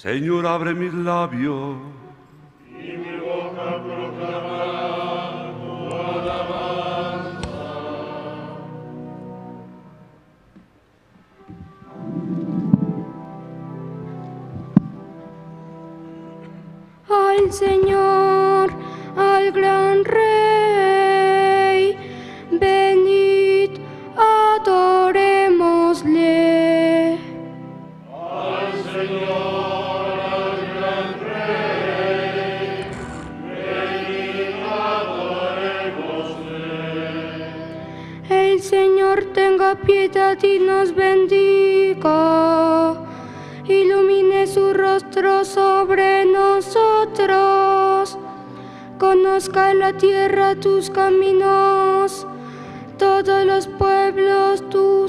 Señor, abre mis labios. Y mi boca proclamará tu alabanza. Al Señor, al gran Rey, venid, adorémosle. Al Señor, al gran Rey, venid, adorémosle. El Señor tenga piedad y nos bendiga. Ilumine su rostro sobre nosotros. Conozca la tierra tus caminos, todos los pueblos tu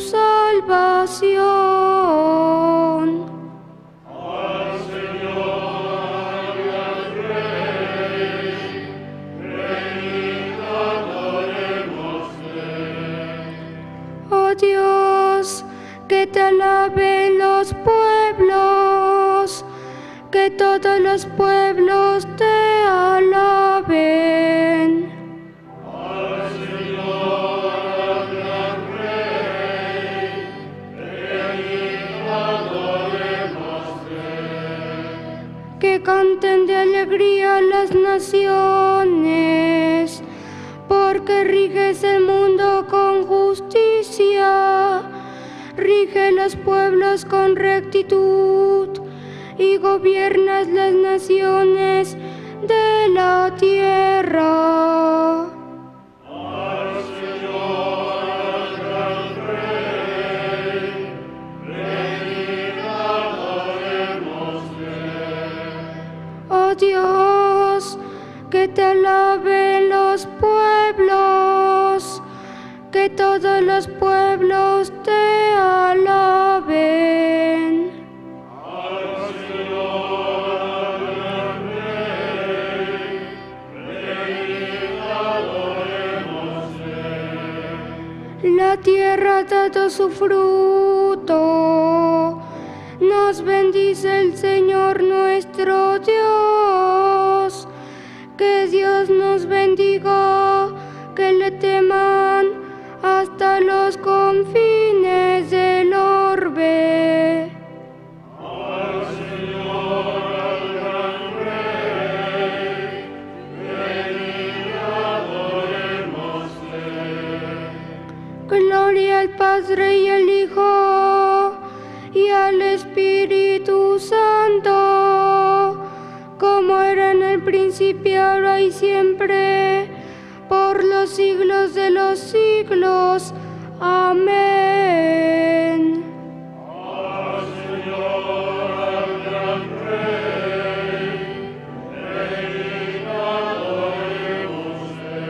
salvación. Al Señor, al gran Rey, venid, adorémosle. Oh Dios, que te alaben los pueblos, que todos los pueblos te alaben. Al Señor, al gran Rey, venid, adorémosle. Que canten de alegría las naciones, porque riges el mundo con justicia, rige los pueblos con rectitud y gobiernas las naciones de la tierra. Al Señor, al gran Rey, venid, adorémosle. Oh Dios, que te alaben los pueblos, que todos los pueblos te alaben. Al Señor, al gran Rey, venid, adorémosle. La tierra ha dado su fruto, nos bendice el Señor nuestro Dios. Que Dios nos bendiga, que le teman hasta los confines del orbe. Al Señor, al gran Rey, venid, adorémosle. Gloria al Padre y al Hijo y al Espíritu Santo, como era en el principio, ahora y siempre, por los siglos de los siglos. Amén. Al Señor, al gran Rey, venid, adorémosle.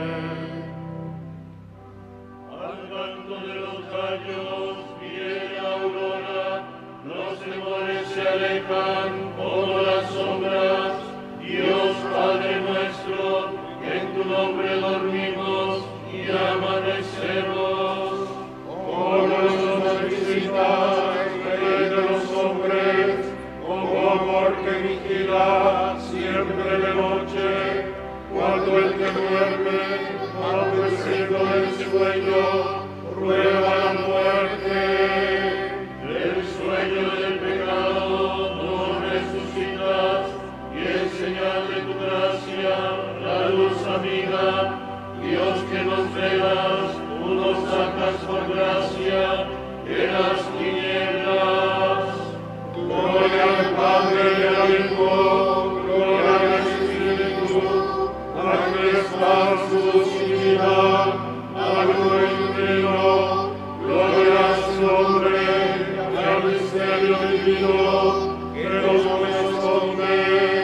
Al canto de los gallos viene aurora, los temores se alejan como las sombras. Dios Padre nuestro, en tu nombre dormimos y amanecemos. Oh, nos visitas, Rey de los hombres, como amor que vigila siempre de noche, cuando el que duerme, adormecido del sueño, prueba la muerte. Del sueño del pecado nos resucitas, y en señal de tu gracia, la luz amiga, Dios que nos veas, tú nos sacas por gracia de las tinieblas. Gloria al Padre y al Hijo, gloria al Espíritu, aquí está su docilidad, al Trino, gloria a su nombre, y al misterio divino que nos corresponde.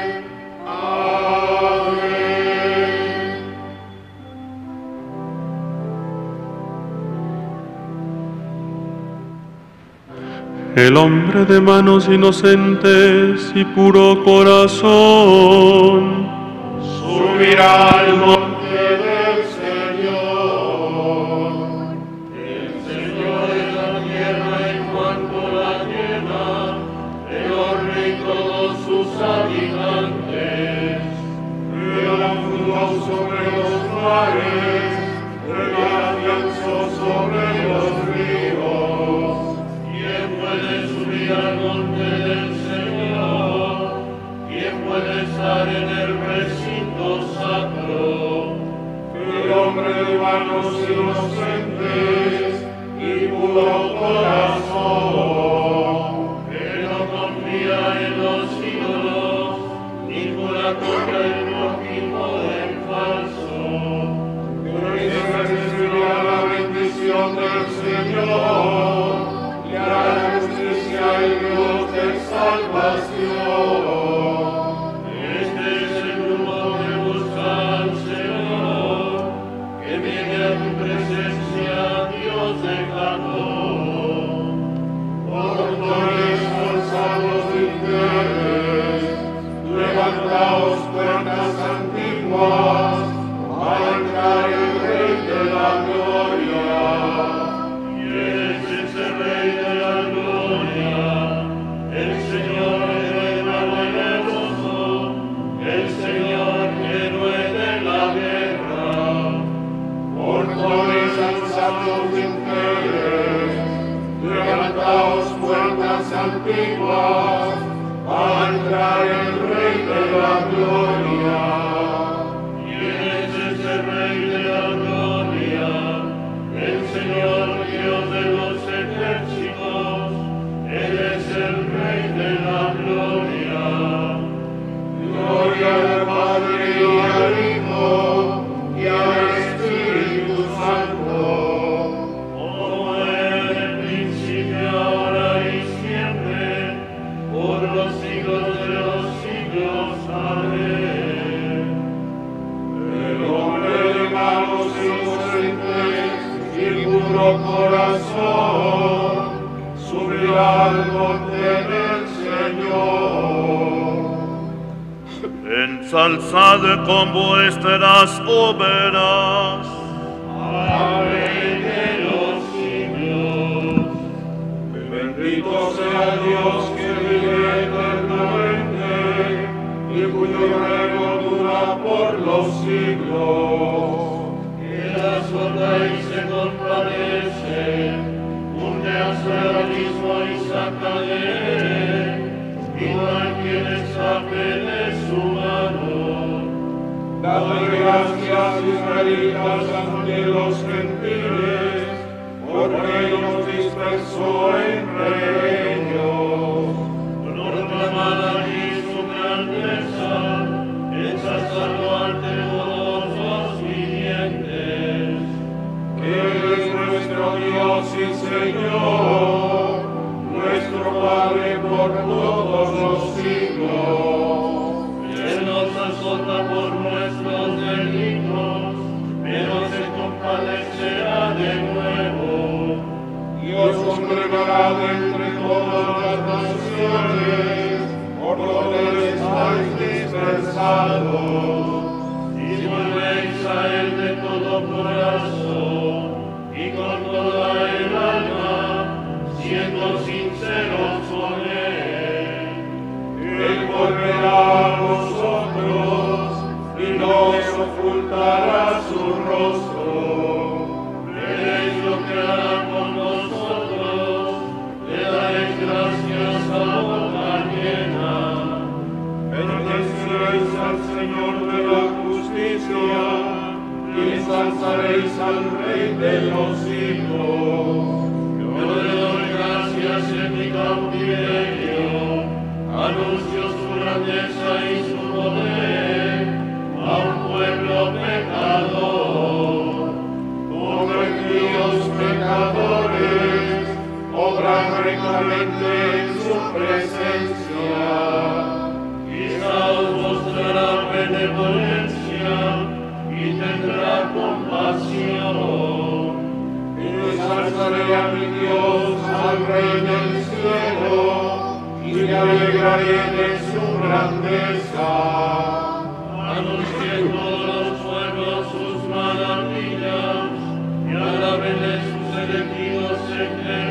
Amén. El hombre de manos inocentes y puro corazón Subirá al monte del Señor. El Señor es la tierra en cuanto la llena, el horno y todo corazón, que no confía en los ídolos, ni jura contra el prójimo del falso. Que recibirá la bendición del Señor, le hará justicia el Dios de salvación. Este es el grupo que busca al Señor, que viene a tu presencia, Dios de Jacob. Portones forzados y fieles, levantaos puertas antiguas, a entrar el Rey de la Gloria. Y ese es el Rey de la Gloria, el Señor héroe valeroso, el Señor héroe de la guerra. Portones alzados y fieles, levantaos puertas antiguas, a entrar el Rey de la Gloria. Y ese es el Rey de la Gloria, el Señor Dios de los ejércitos, Él es el Rey de la Gloria. Gloria al Padre y al Hijo y al Espíritu Santo, como era en el principio, ahora y siempre, por los siglos de los siglos. Amén. El hombre de manos inocentes y puro corazón subirá al monte del Señor. Ensalzad con vuestras obras. Amén de los siglos. Bendito sea Dios que vive eternamente y cuyo reino dura por los siglos. Que azota y se compadece, hunde hasta el abismo y saca de él, y no hay quien escape de su mano. Dad gracias, israelitas, ante los gentiles, porque nos dispersó entre ellos. Proclamad allí su grandeza, ensalzadlo ante todos los vivientes. Que Él es nuestro Dios y Señor, nuestro Padre por todos los siglos. Él nos azota por nuestros delitos, pero se compadecerá de nuevo. Dios congregará de entre todas las naciones, por donde estáis dispersados. Y volvéis a Él de todo corazón y con toda el alma, siendo sinceros con Él. Él volverá a vosotros y no os ocultará su rostro. Veréis lo que hará con vosotros, le daréis gracias a boca llena. Bendeciréis al Señor de la justicia y ensalzaréis al Rey de los siglos. Yo le doy gracias en mi cautiverio, anuncio su grandeza y su poder a un pueblo pecador. Convertidos pecadores, obran rectamente en su presencia. Quizá os mostrará benevolencia y tendrá compasión. Ensalzaré a mi Dios, al Rey del cielo, y me alegraré de su grandeza. Anuncien todos los pueblos sus maravillas, y alabenle sus elegidos en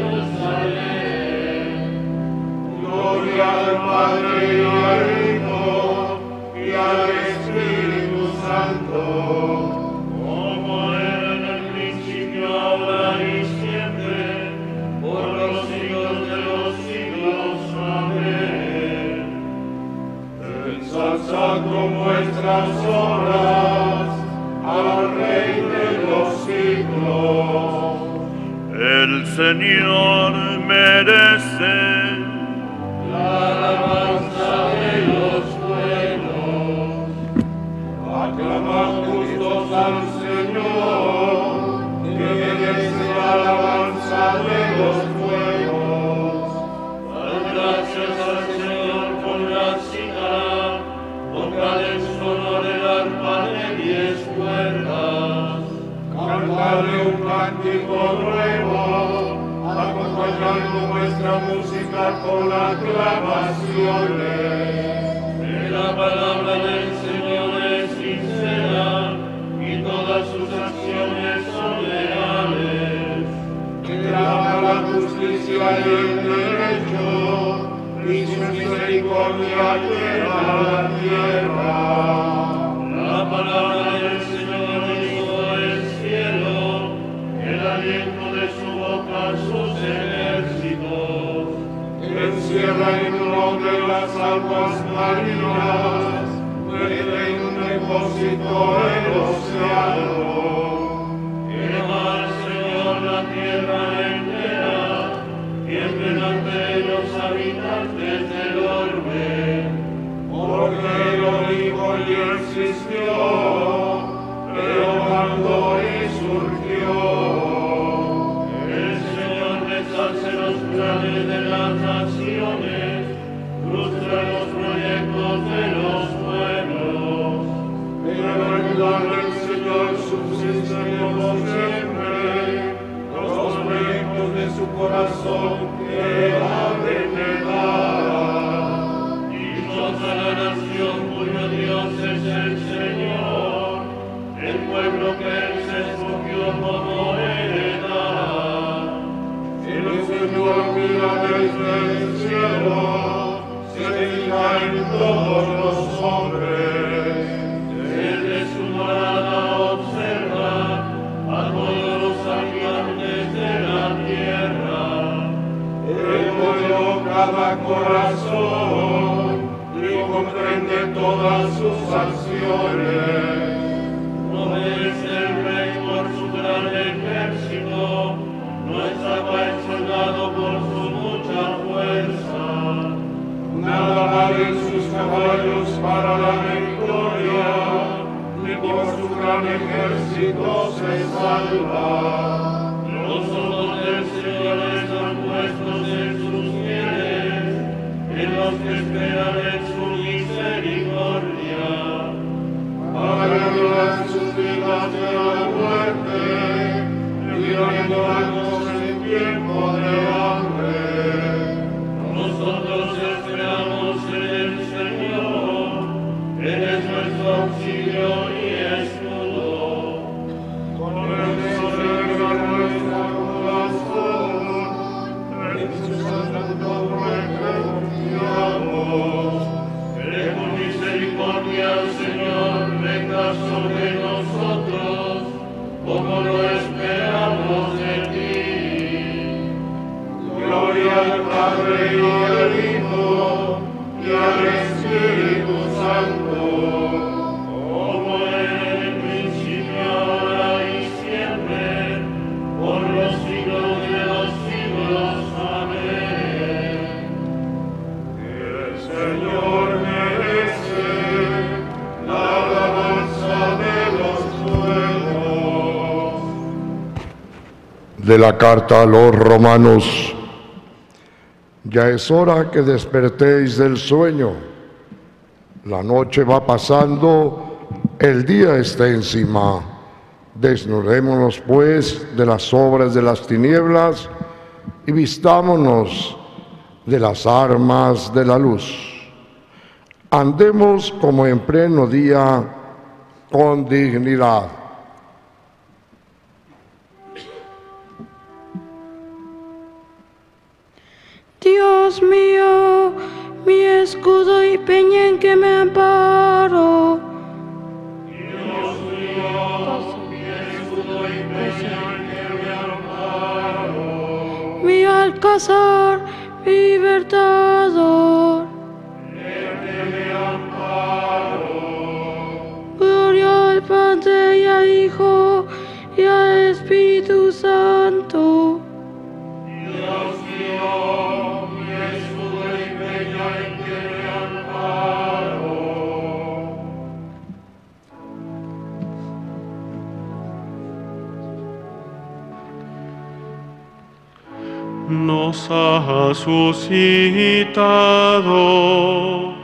Jerusalén. Gloria al Padre y al Hijo y al Espíritu Santo, como era en el principio, ahora y siempre, por los siglos de los siglos. Amén. Ensalzad con vuestras obras al Rey de los siglos. El Señor Señor merece. La alabanza de los buenos. Aclamad justos al Señor, que merece la alabanza de los buenos. Dad gracias al Señor con la cítara, tocad en su honor el arpa de 10 cuerdas. Cantadle un cántico nuevo, acompañando vuestra música con aclamaciones. Que la palabra del Señor es sincera y todas sus acciones son leales. Que ama la justicia y el derecho, y su misericordia llena la tierra. La palabra del Señor hizo el cielo, el aliento de su boca sus ejércitos. Encierra en uno de las aguas marinas, mete en un depósito el océano. Quema al Señor la tierra entera, tiemblen ante los habitantes del orbe. Porque lo dijo y existió, pero mandó y surgió. El Señor deshace los planes de las naciones, frustra los proyectos de los pueblos. Pero el plan del Señor subsiste por siempre, los proyectos de su corazón que ha de negar. Dichosa la nación cuyo Dios es el Señor, el pueblo que Él se escogió como heredad. El Señor mira desde el cielo, se fija en todos los hombres. Desde su morada observa a todos los habitantes de la tierra. Él modeló cada corazón y comprende todas sus acciones. No es el rey por su gran ejército, no escapa el soldado por su mucha fuerza. Nada valen sus caballos para la victoria, ni por su gran ejército se salva. Los ojos del Señor están puestos en sus fieles, en los que esperan en su misericordia. Agarrarán sus vidas de la muerte, librándolos en tiempo de hambre. Nosotros esperamos en el Señor, Él es nuestro auxilio y escudo. Con el Señor nuestro corazón, en su santo refugiamos. Queremos misericordia, Señor, venga sobre nosotros, como lo esperamos de ti. Gloria al Padre y al Hijo y al Espíritu Santo, como en el principio, ahora y siempre, por los siglos de los siglos. Amén. El Señor merece la alabanza de los pueblos. De la carta a los romanos. Ya es hora que despertéis del sueño. La noche va pasando, el día está encima. Desnudémonos pues de las obras de las tinieblas y vistámonos de las armas de la luz. Andemos como en pleno día con dignidad. Dios mío, mi escudo y peña en que me amparo. Dios mío, mi escudo y peña en que me amparo. Mi alcázar, mi libertador. En que me amparo. Gloria al Padre y al Hijo y al Espíritu Santo. Y nos ha suscitado.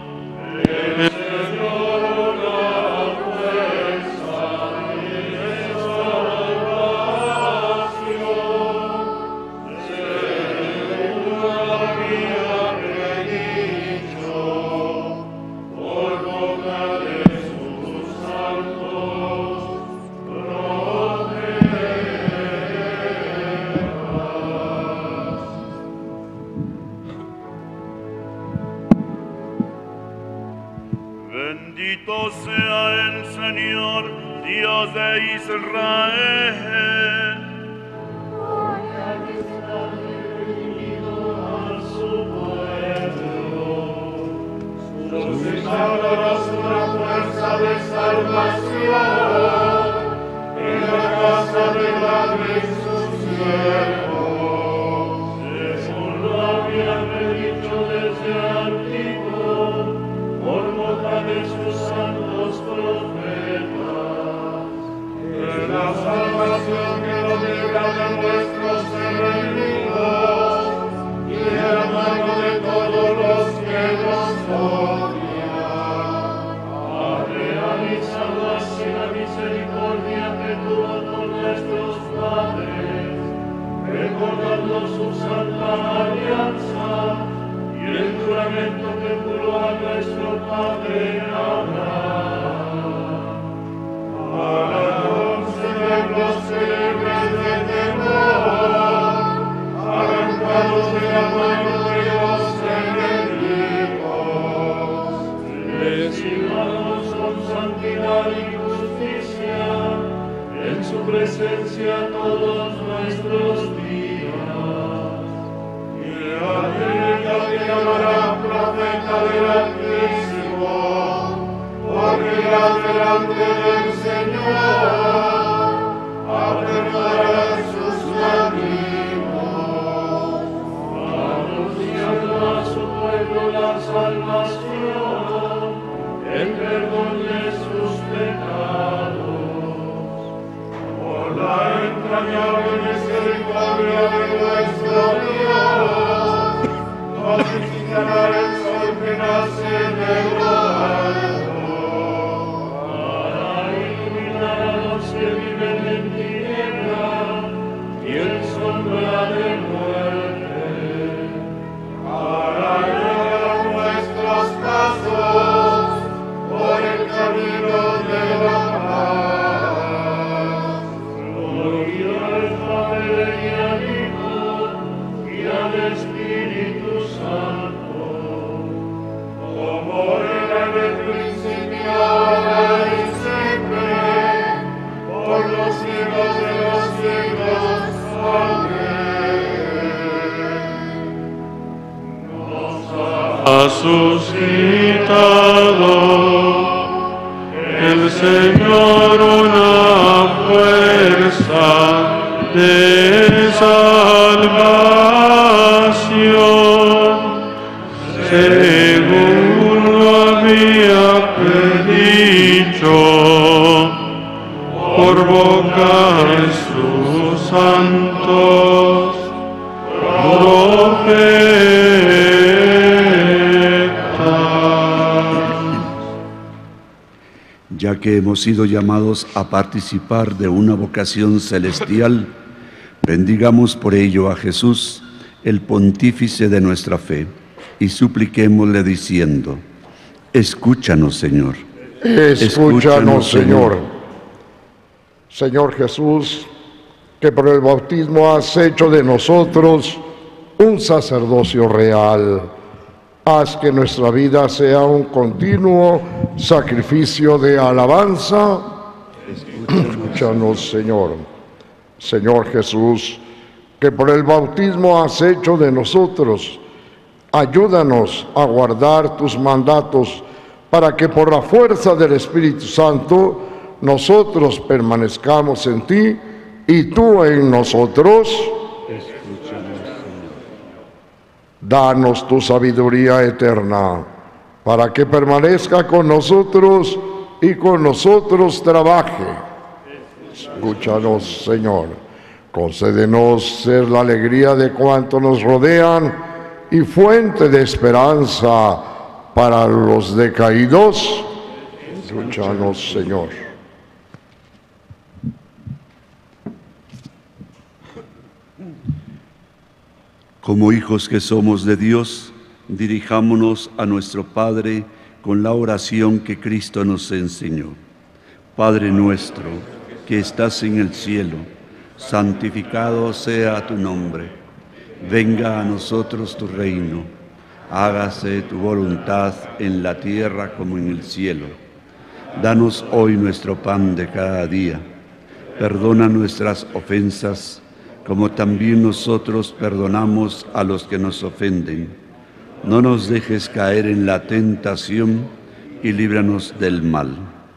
Bendito sea el Señor, Dios de Israel. Suscitarás una fuerza de salvación en la casa de David su siervo. Según lo había predicho desde antiguo, por boca de sus santos profetas, es la salvación que nos libra de nuestros enemigos y de la mano de todos los que nos odian. Ha realizado así la misericordia que tuvo con nuestros padres, recordando su santa alianza y el juramento que juró a nuestro padre Abraham, para concedernos libres de temor, arrancados de la mano de los enemigos, recibamos con santidad y justicia en su presencia todos nuestros días. Y aquel que te llamará profeta del Altísimo, porque irá delante del Señor a preparar sus caminos, anunciando a su pueblo la salvación, el perdón de sus pecados. Por la entrañable misericordia de nuestro Dios, nos visitará el sol que nace de lo alto, para iluminar a los que viven en tinieblas y en sombra de muerte, para llevar nuestros pasos por el camino de la paz. Gloria al Padre y al Hijo y al Espíritu Santo, como era en el principio, ahora y siempre, por los siglos de los siglos. Amén. Nos Ha suscitado el Señor una fuerza de salvación, según lo había predicho por boca de sus santos profetas. Ya que hemos sido llamados a participar de una vocación celestial, bendigamos por ello a Jesús, el pontífice de nuestra fe, y supliquémosle diciendo: escúchanos, Señor. Escúchanos, Señor. Señor Jesús, que por el bautismo has hecho de nosotros un sacerdocio real, haz que nuestra vida sea un continuo sacrificio de alabanza. Escúchanos, Señor. Señor Jesús, que por el bautismo has hecho de nosotros, ayúdanos a guardar tus mandatos, para que por la fuerza del Espíritu Santo nosotros permanezcamos en ti y tú en nosotros. Danos tu sabiduría eterna, para que permanezca con nosotros y con nosotros trabaje. Escúchanos, Señor. Concédenos ser la alegría de cuantos nos rodean y fuente de esperanza para los decaídos. Escúchanos, Señor. Como hijos que somos de Dios, dirijámonos a nuestro Padre con la oración que Cristo nos enseñó. Padre nuestro, que estás en el cielo, santificado sea tu nombre. Venga a nosotros tu reino. Hágase tu voluntad en la tierra como en el cielo. Danos hoy nuestro pan de cada día. Perdona nuestras ofensas, como también nosotros perdonamos a los que nos ofenden. No nos dejes caer en la tentación y líbranos del mal.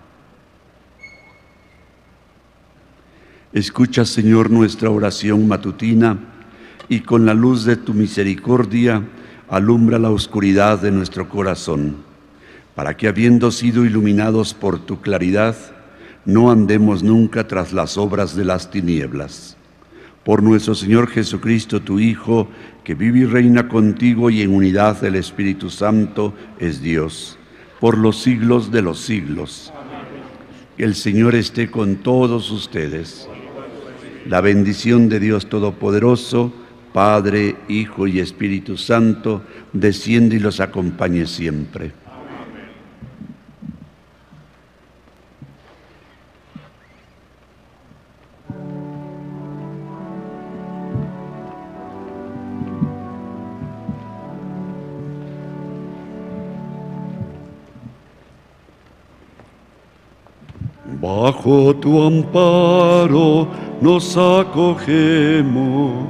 Escucha, Señor, nuestra oración matutina y con la luz de tu misericordia alumbra la oscuridad de nuestro corazón, para que, habiendo sido iluminados por tu claridad, no andemos nunca tras las obras de las tinieblas. Por nuestro Señor Jesucristo, tu Hijo, que vive y reina contigo y en unidad del Espíritu Santo, es Dios, por los siglos de los siglos. El Señor esté con todos ustedes. La bendición de Dios Todopoderoso, Padre, Hijo y Espíritu Santo, desciende y los acompañe siempre. Bajo tu amparo nos acogemos.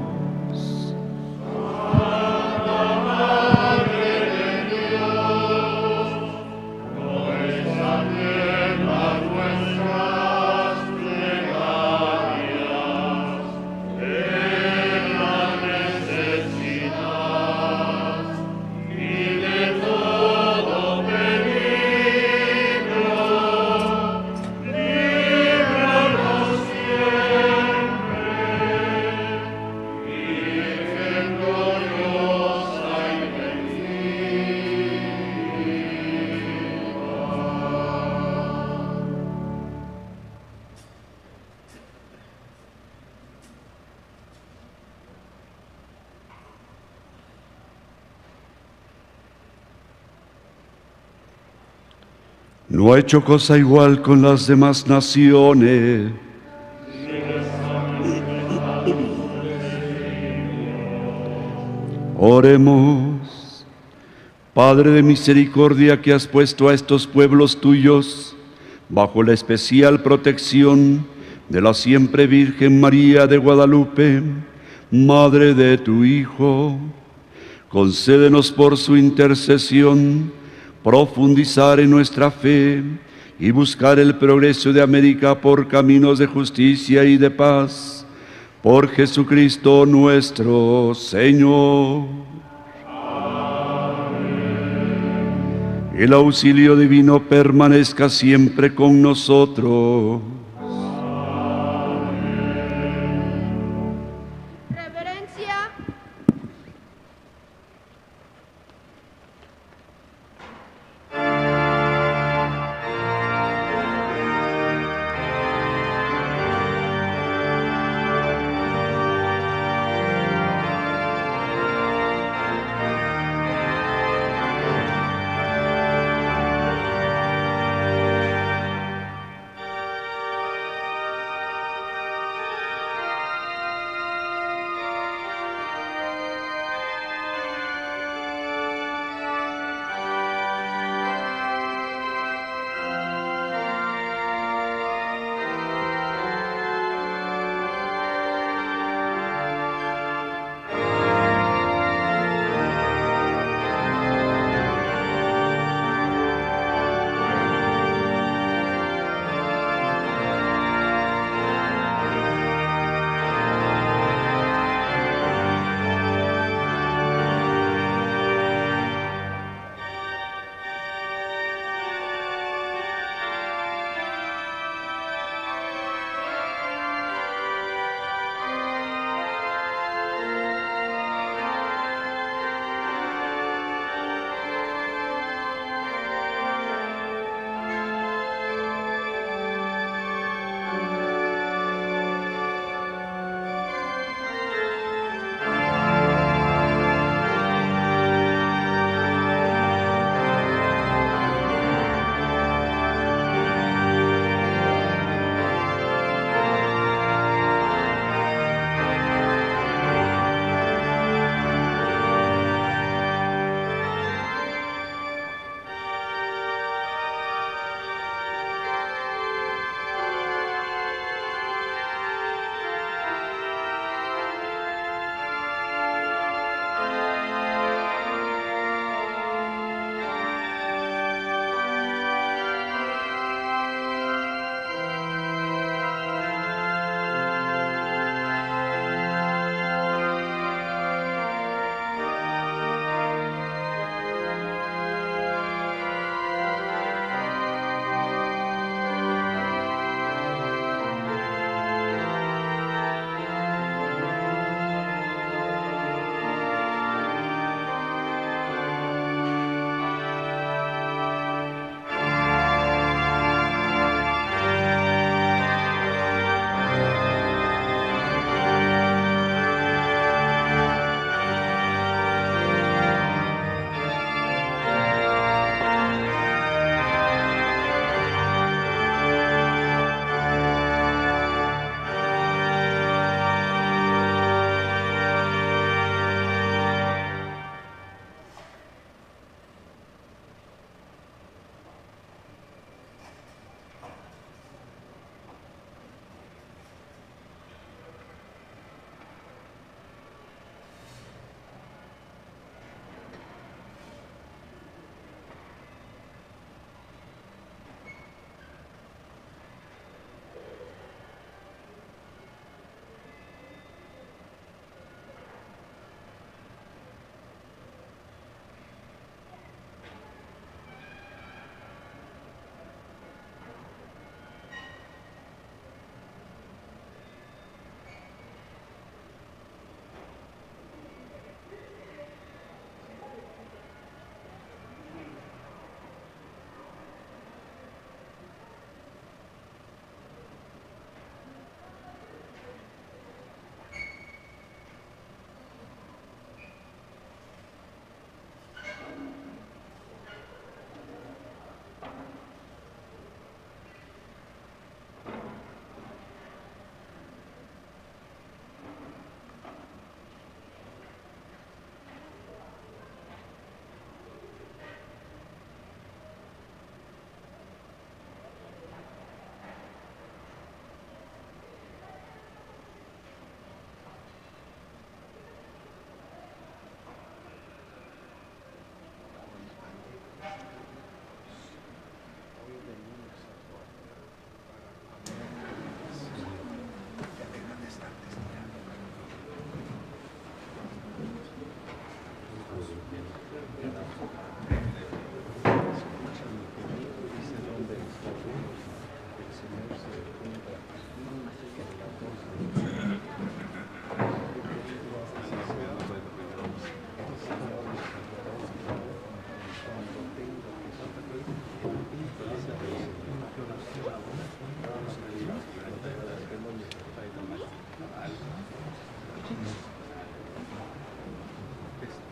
No ha hecho cosa igual con las demás naciones. Oremos. Padre de misericordia, que has puesto a estos pueblos tuyos bajo la especial protección de la siempre Virgen María de Guadalupe, Madre de tu Hijo, concédenos por su intercesión profundizar en nuestra fe y buscar el progreso de América por caminos de justicia y de paz. Por Jesucristo nuestro Señor. Amén. El auxilio divino permanezca siempre con nosotros.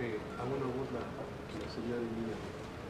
haga una voz la señal de niña.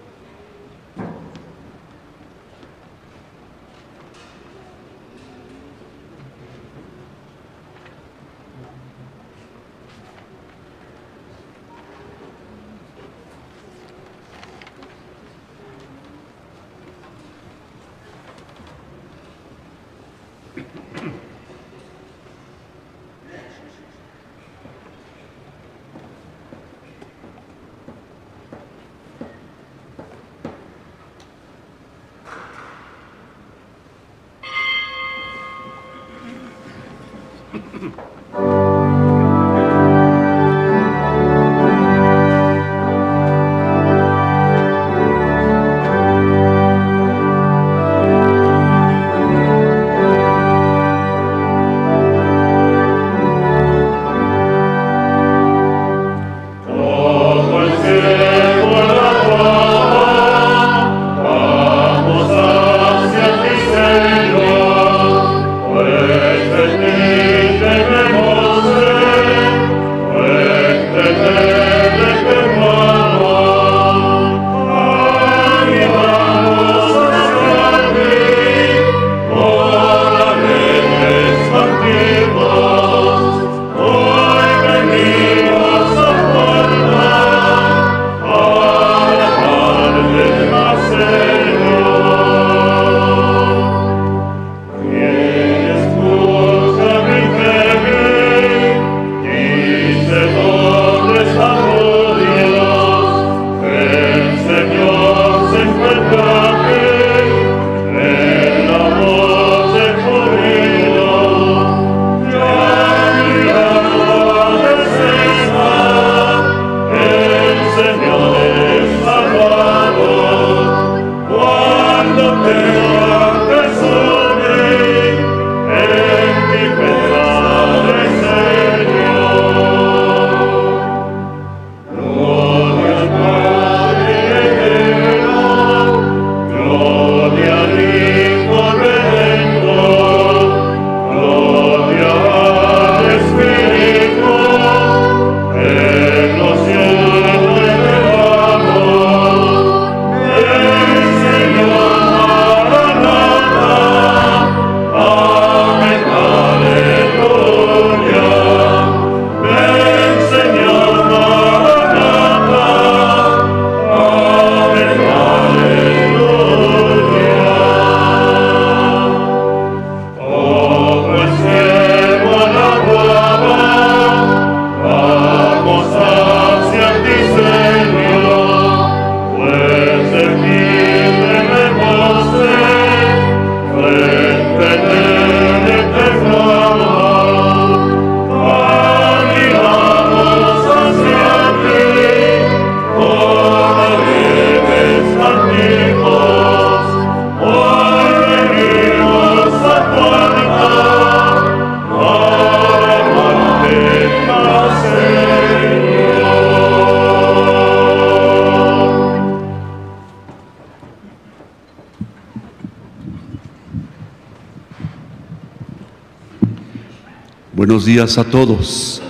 Buenos días a todos.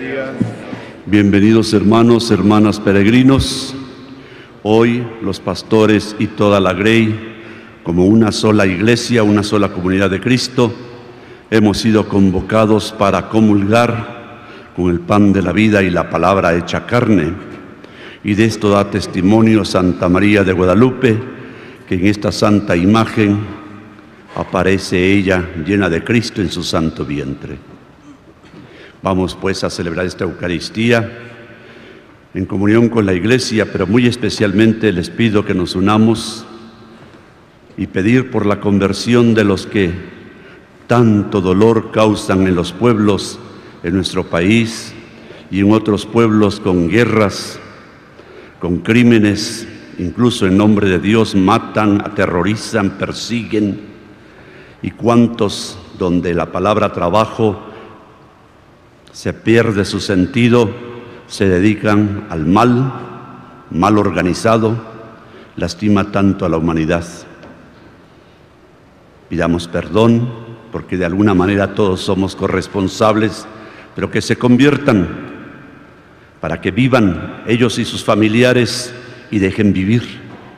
Bienvenidos hermanos, hermanas peregrinos. Hoy los pastores y toda la Grey, como una sola iglesia, una sola comunidad de Cristo, hemos sido convocados para comulgar con el pan de la vida y la palabra hecha carne. Y de esto da testimonio Santa María de Guadalupe, que en esta santa imagen aparece ella llena de Cristo en su santo vientre. Vamos pues a celebrar esta Eucaristía en comunión con la Iglesia, pero muy especialmente les pido que nos unamos y pedir por la conversión de los que tanto dolor causan en los pueblos, en nuestro país y en otros pueblos con guerras, con crímenes, incluso en nombre de Dios matan, aterrorizan, persiguen, y cuantos donde la palabra trabajo se pierde su sentido, se dedican al mal organizado, lastima tanto a la humanidad. Pidamos perdón, porque de alguna manera todos somos corresponsables, pero que se conviertan para que vivan ellos y sus familiares y dejen vivir.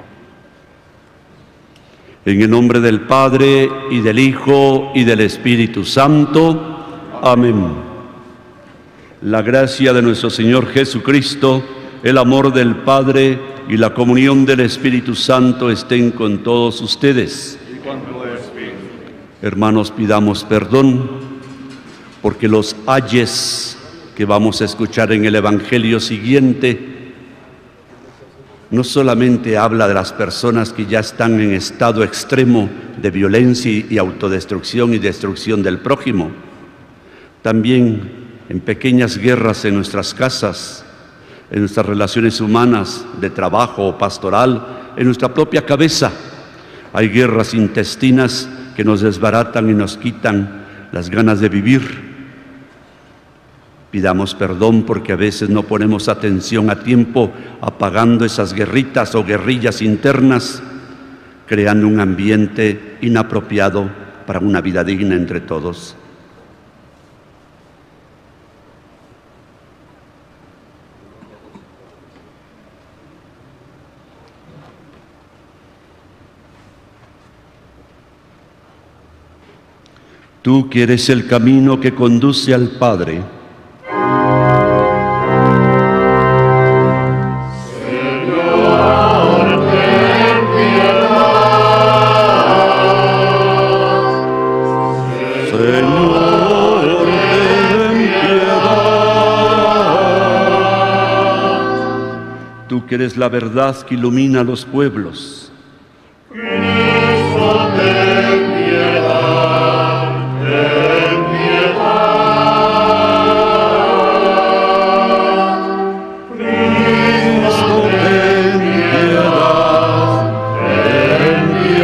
En el nombre del Padre, y del Hijo, y del Espíritu Santo. Amén. La gracia de nuestro Señor Jesucristo, el amor del Padre y la comunión del Espíritu Santo estén con todos ustedes. Hermanos, pidamos perdón porque los ayes que vamos a escuchar en el Evangelio siguiente no solamente habla de las personas que ya están en estado extremo de violencia y autodestrucción y destrucción del prójimo, también en pequeñas guerras en nuestras casas, en nuestras relaciones humanas, de trabajo o pastoral, en nuestra propia cabeza. Hay guerras intestinas que nos desbaratan y nos quitan las ganas de vivir. Pidamos perdón porque a veces no ponemos atención a tiempo, apagando esas guerritas o guerrillas internas, creando un ambiente inapropiado para una vida digna entre todos. Tú que eres el camino que conduce al Padre. Tú que eres la verdad que ilumina a los pueblos. Cristo, ten piedad, ten piedad. Cristo, ten piedad, ten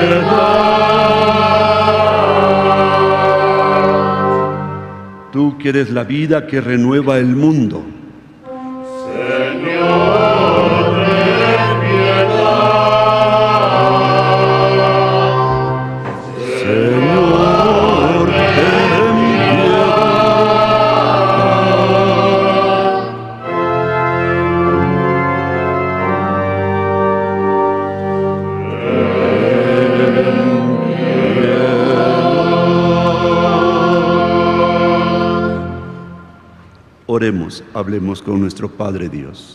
piedad. Tú que eres la vida que renueva el mundo. Oremos, hablemos con nuestro Padre Dios.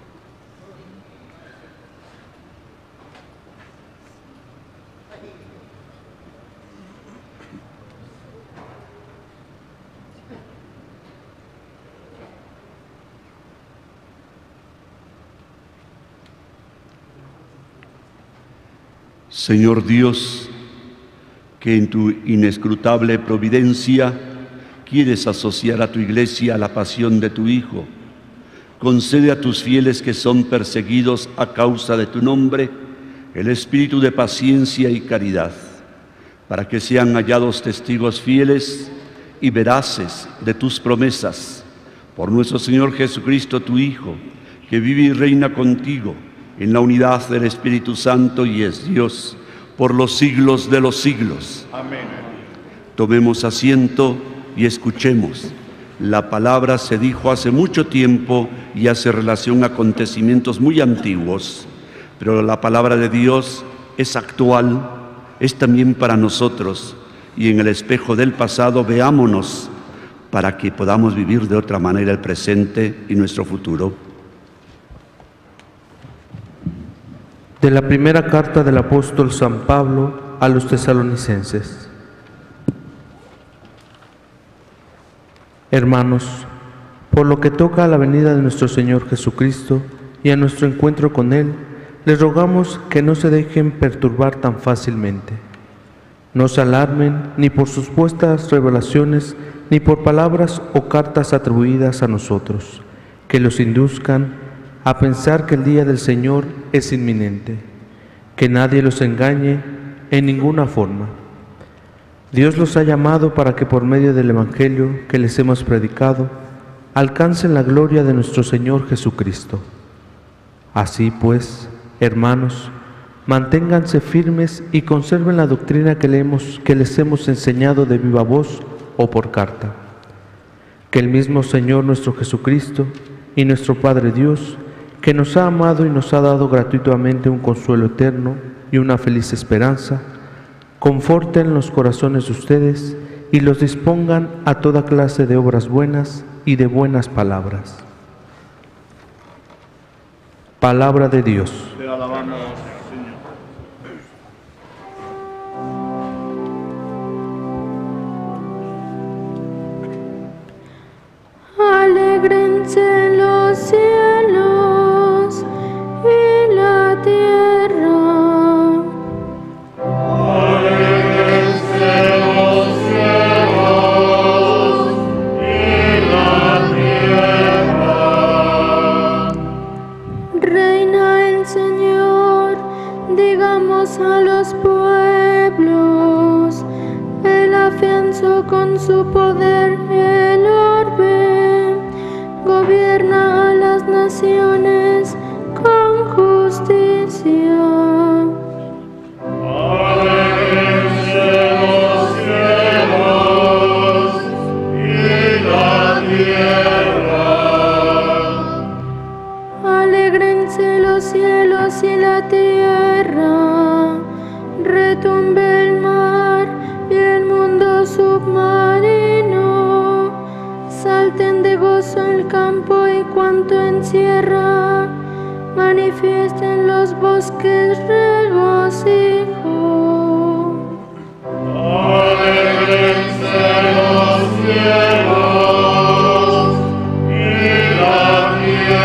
Señor Dios, que en tu inescrutable providencia quieres asociar a tu Iglesia a la pasión de tu Hijo, concede a tus fieles que son perseguidos a causa de tu nombre el espíritu de paciencia y caridad, para que sean hallados testigos fieles y veraces de tus promesas, por nuestro Señor Jesucristo, tu Hijo, que vive y reina contigo en la unidad del Espíritu Santo y es Dios por los siglos de los siglos. Amén. Tomemos asiento y escuchemos. La palabra se dijo hace mucho tiempo y hace relación a acontecimientos muy antiguos, pero la palabra de Dios es actual, es también para nosotros, y en el espejo del pasado veámonos para que podamos vivir de otra manera el presente y nuestro futuro. De la primera carta del apóstol San Pablo a los tesalonicenses. Hermanos, por lo que toca a la venida de nuestro Señor Jesucristo y a nuestro encuentro con Él, les rogamos que no se dejen perturbar tan fácilmente. No se alarmen ni por supuestas revelaciones, ni por palabras o cartas atribuidas a nosotros, que los induzcan a pensar que el día del Señor es inminente, que nadie los engañe en ninguna forma. Dios los ha llamado para que por medio del Evangelio que les hemos predicado, alcancen la gloria de nuestro Señor Jesucristo. Así pues, hermanos, manténganse firmes y conserven la doctrina que les hemos enseñado de viva voz o por carta. Que el mismo Señor nuestro Jesucristo, y nuestro Padre Dios, que nos ha amado y nos ha dado gratuitamente un consuelo eterno y una feliz esperanza, conforten los corazones de ustedes y los dispongan a toda clase de obras buenas y de buenas palabras. Palabra de Dios. Te alabamos, Señor. Alégrense los cielos y la tierra. Alégrense los cielos y la tierra. Reina el Señor, digamos a los pueblos, Él afianzó con su poder el orbe, gobierna a las naciones con justicia. Alégrense los cielos y la tierra. Alégrense los cielos y la tierra, retumbe el mar y el mundo submarino, salten de gozo el campo y cuanto encierra, manifiesten los bosques regocijo. Alégrense los cielos y la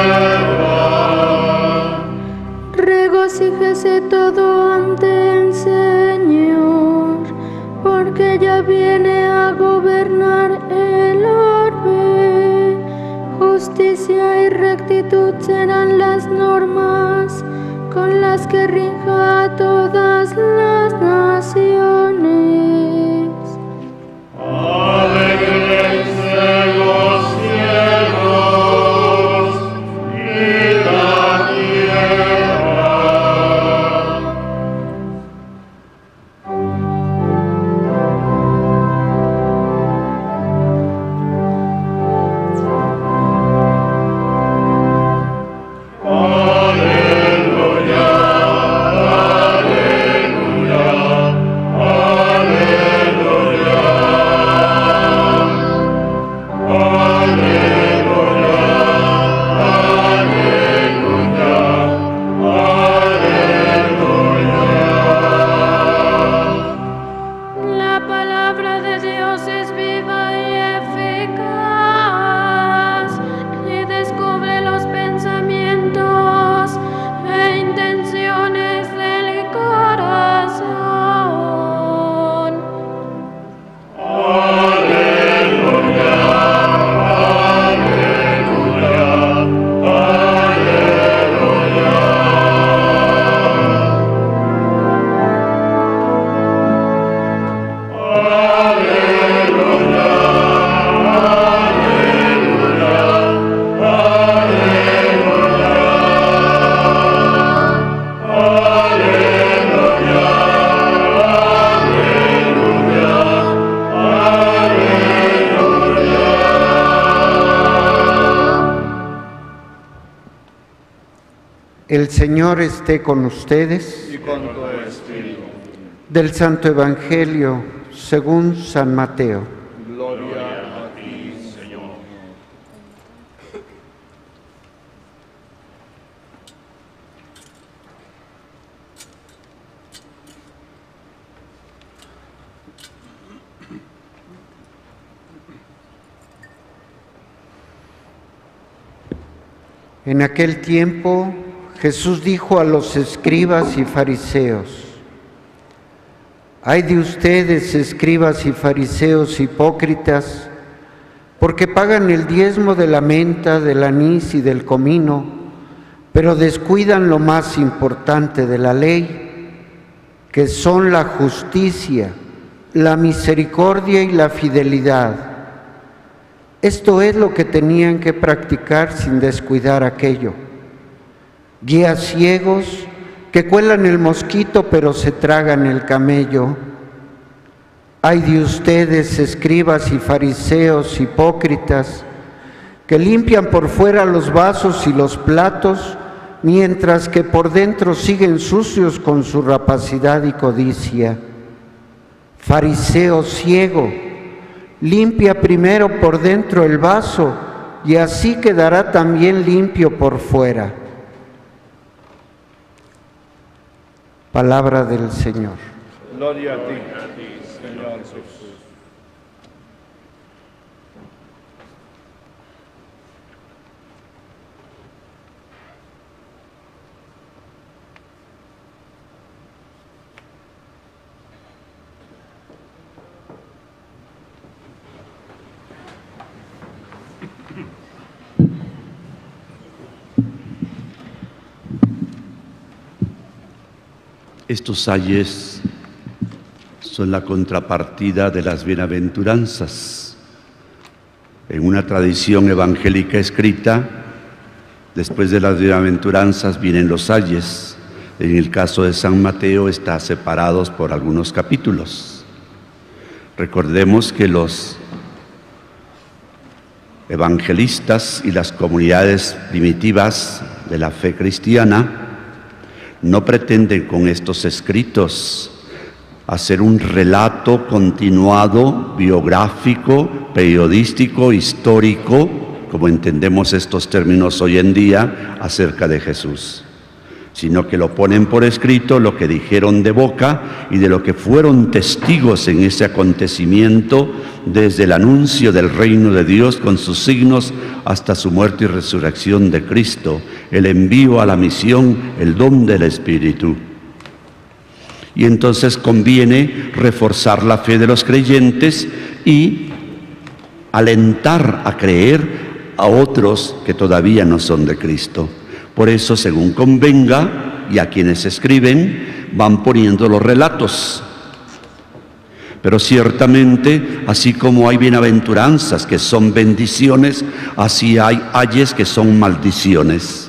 tierra. Regocíjese todo ante el Señor, porque ya viene a gobernar el orbe. Justicia y rectitud serán las normas con las que rija a todas las naciones. Alégrense los cielos y la tierra. La palabra de Dios es viva y eficaz y descubre los pensamientos e intenciones del corazón. Aleluya, aleluya, aleluya. El Señor esté con ustedes. Y con tu espíritu. Del Santo Evangelio según San Mateo. Gloria a ti, Señor. En aquel tiempo Jesús dijo a los escribas y fariseos: «Ay de ustedes, escribas y fariseos hipócritas, porque pagan el diezmo de la menta, del anís y del comino, pero descuidan lo más importante de la ley, que son la justicia, la misericordia y la fidelidad. Esto es lo que tenían que practicar sin descuidar aquello. Guías ciegos que cuelan el mosquito pero se tragan el camello. Ay de ustedes, escribas y fariseos hipócritas, que limpian por fuera los vasos y los platos, mientras que por dentro siguen sucios con su rapacidad y codicia. Fariseo ciego, limpia primero por dentro el vaso, y así quedará también limpio por fuera. Palabra del Señor. Gloria a ti, Señor Jesús. Estos ayes son la contrapartida de las bienaventuranzas. En una tradición evangélica escrita, después de las bienaventuranzas vienen los ayes. En el caso de San Mateo está separados por algunos capítulos. Recordemos que los evangelistas y las comunidades primitivas de la fe cristiana no pretenden con estos escritos hacer un relato continuado, biográfico, periodístico, histórico, como entendemos estos términos hoy en día, acerca de Jesús, sino que lo ponen por escrito, lo que dijeron de boca y de lo que fueron testigos en ese acontecimiento, desde el anuncio del reino de Dios con sus signos hasta su muerte y resurrección de Cristo, el envío a la misión, el don del Espíritu. Y entonces conviene reforzar la fe de los creyentes y alentar a creer a otros que todavía no son de Cristo. Por eso, según convenga, y a quienes escriben, van poniendo los relatos. Pero ciertamente, así como hay bienaventuranzas que son bendiciones, así hay ayes que son maldiciones.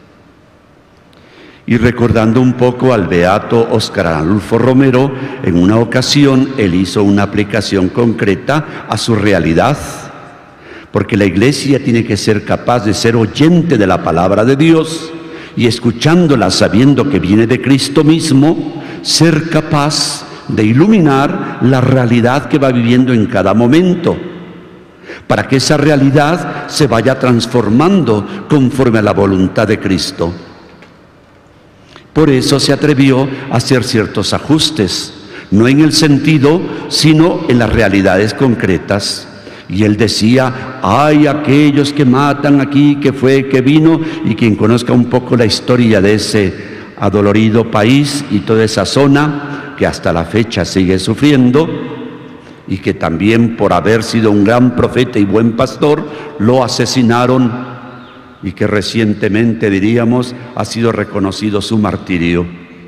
Y recordando un poco al beato Óscar Arnulfo Romero, en una ocasión él hizo una aplicación concreta a su realidad, porque la Iglesia tiene que ser capaz de ser oyente de la palabra de Dios y, escuchándola sabiendo que viene de Cristo mismo, ser capaz de iluminar la realidad que va viviendo en cada momento, para que esa realidad se vaya transformando conforme a la voluntad de Cristo. Por eso se atrevió a hacer ciertos ajustes, no en el sentido, sino en las realidades concretas. Y él decía, hay aquellos que matan aquí, que fue, que vino, y quien conozca un poco la historia de ese adolorido país y toda esa zona, que hasta la fecha sigue sufriendo, y que también por haber sido un gran profeta y buen pastor, lo asesinaron, y que recientemente, diríamos, ha sido reconocido su martirio.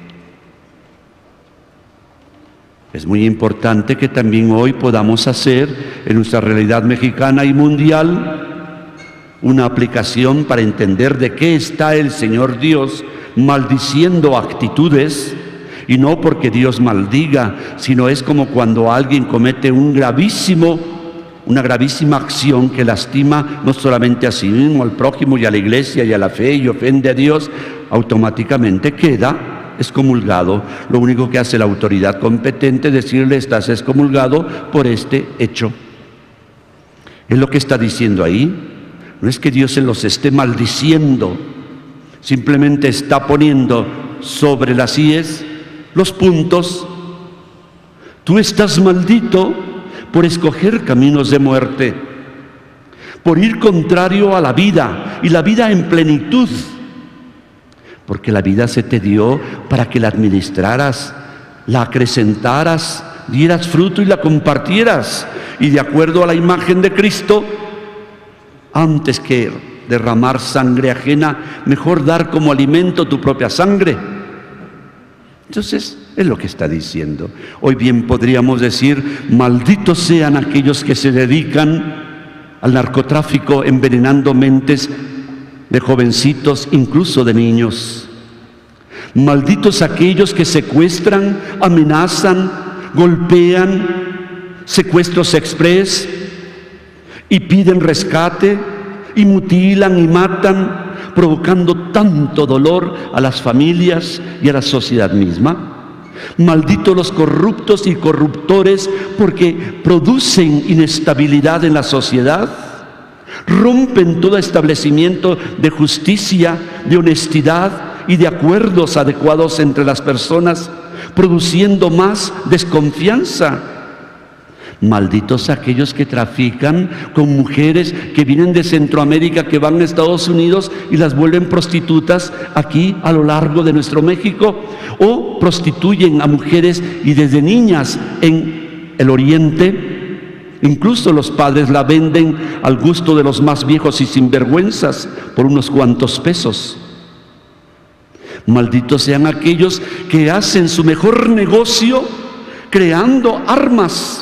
Es muy importante que también hoy podamos hacer en nuestra realidad mexicana y mundial una aplicación para entender de qué está el Señor Dios maldiciendo actitudes, y no porque Dios maldiga, sino es como cuando alguien comete una gravísima acción que lastima no solamente a sí mismo, al prójimo y a la Iglesia y a la fe, y ofende a Dios, automáticamente queda excomulgado. Lo único que hace la autoridad competente es decirle: estás excomulgado por este hecho. Es lo que está diciendo ahí. No es que Dios se los esté maldiciendo, simplemente está poniendo sobre las íes los puntos. Tú estás maldito por escoger caminos de muerte, por ir contrario a la vida, y la vida en plenitud, porque la vida se te dio para que la administraras, la acrecentaras, dieras fruto y la compartieras, y de acuerdo a la imagen de Cristo, antes que derramar sangre ajena, mejor dar como alimento tu propia sangre. Entonces, es lo que está diciendo. Hoy bien podríamos decir: malditos sean aquellos que se dedican al narcotráfico, envenenando mentes de jovencitos, incluso de niños. Malditos aquellos que secuestran, amenazan, golpean, secuestros express, y piden rescate, y mutilan y matan, provocando tanto dolor a las familias y a la sociedad misma. Malditos los corruptos y corruptores, porque producen inestabilidad en la sociedad, rompen todo establecimiento de justicia, de honestidad y de acuerdos adecuados entre las personas, produciendo más desconfianza. Malditos aquellos que trafican con mujeres que vienen de Centroamérica, que van a Estados Unidos y las vuelven prostitutas aquí a lo largo de nuestro México, o prostituyen a mujeres y desde niñas en el Oriente. Incluso los padres la venden al gusto de los más viejos y sinvergüenzas por unos cuantos pesos. Malditos sean aquellos que hacen su mejor negocio creando armas,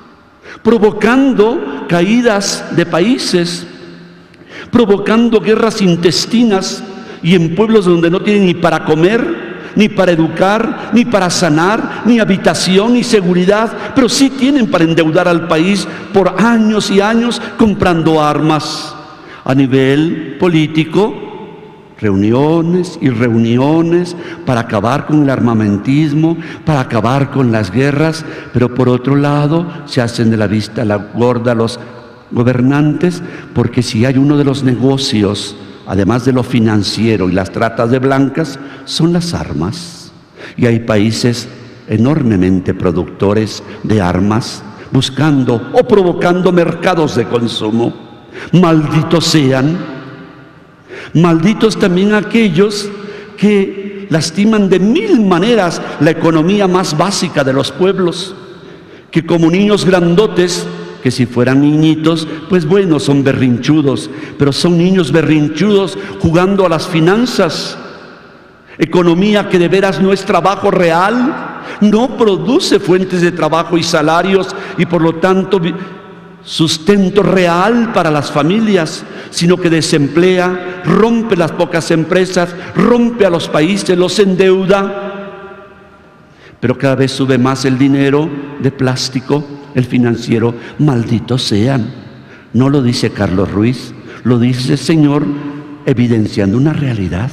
provocando caídas de países, provocando guerras intestinas y en pueblos donde no tienen ni para comer, ni para educar, ni para sanar, ni habitación, ni seguridad, pero sí tienen para endeudar al país por años y años comprando armas. A nivel político, reuniones y reuniones para acabar con el armamentismo, para acabar con las guerras, pero por otro lado se hacen de la vista la gorda los gobernantes, porque si hay uno de los negocios, además de lo financiero y las tratas de blancas, son las armas. Y hay países enormemente productores de armas, buscando o provocando mercados de consumo. Malditos sean. Malditos también aquellos que lastiman de mil maneras la economía más básica de los pueblos, que como niños grandotes, que si fueran niñitos, pues bueno, son berrinchudos, pero son niños berrinchudos jugando a las finanzas. Economía que de veras no es trabajo real, no produce fuentes de trabajo y salarios y por lo tanto sustento real para las familias, sino que desemplea, rompe las pocas empresas, rompe a los países, los endeuda. Pero cada vez sube más el dinero de plástico, el financiero. Malditos sean. No lo dice Carlos Ruiz, lo dice el Señor evidenciando una realidad.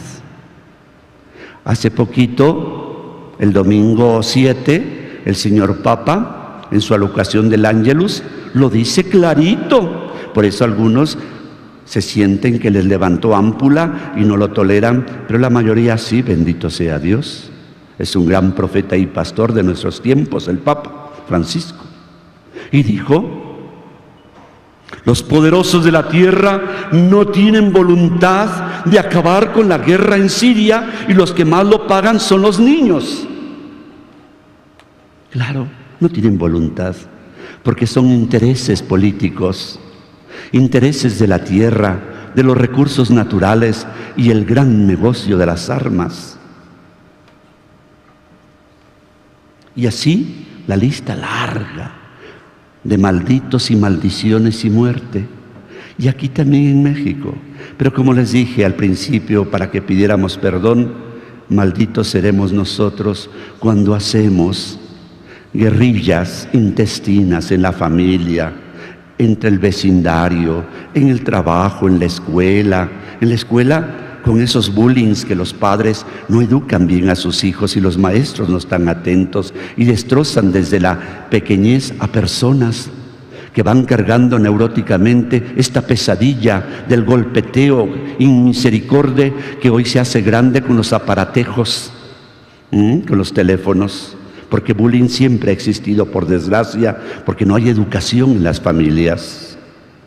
Hace poquito, el domingo 7, el señor Papa, en su alocución del Ángelus, lo dice clarito. Por eso algunos se sienten que les levantó ámpula y no lo toleran, pero la mayoría sí, bendito sea Dios. Es un gran profeta y pastor de nuestros tiempos, el Papa Francisco. Y dijo: los poderosos de la tierra no tienen voluntad de acabar con la guerra en Siria y los que más lo pagan son los niños. Claro, no tienen voluntad, porque son intereses políticos, intereses de la tierra, de los recursos naturales y el gran negocio de las armas. Y así la lista larga de malditos y maldiciones y muerte. Y aquí también en México. Pero como les dije al principio, para que pidiéramos perdón, malditos seremos nosotros cuando hacemos guerrillas intestinas en la familia, entre el vecindario, en el trabajo, en la escuela con esos bullings que los padres no educan bien a sus hijos y los maestros no están atentos y destrozan desde la pequeñez a personas que van cargando neuróticamente esta pesadilla del golpeteo inmisericordia que hoy se hace grande con los aparatejos, con los teléfonos. Porque bullying siempre ha existido, por desgracia, porque no hay educación en las familias.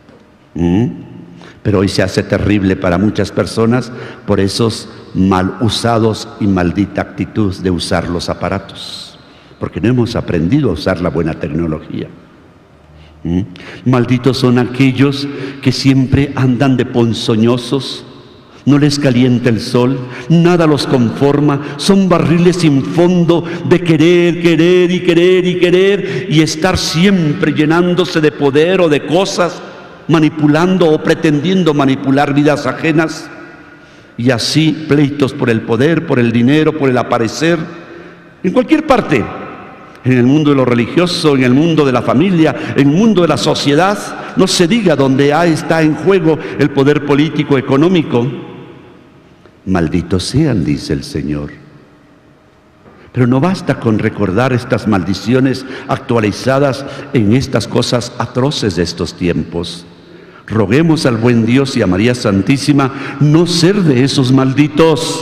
Pero hoy se hace terrible para muchas personas por esos mal usados y maldita actitud de usar los aparatos, porque no hemos aprendido a usar la buena tecnología. Malditos son aquellos que siempre andan de ponzoñosos, no les calienta el sol, nada los conforma, son barriles sin fondo de querer, querer y querer y querer y estar siempre llenándose de poder o de cosas, manipulando o pretendiendo manipular vidas ajenas, y así pleitos por el poder, por el dinero, por el aparecer, en cualquier parte. en el mundo de lo religioso, en el mundo de la familia, en el mundo de la sociedad, no se diga donde está en juego el poder político, económico. Malditos sean, dice el Señor. Pero no basta con recordar estas maldiciones actualizadas en estas cosas atroces de estos tiempos. Roguemos al buen Dios y a María Santísima no ser de esos malditos.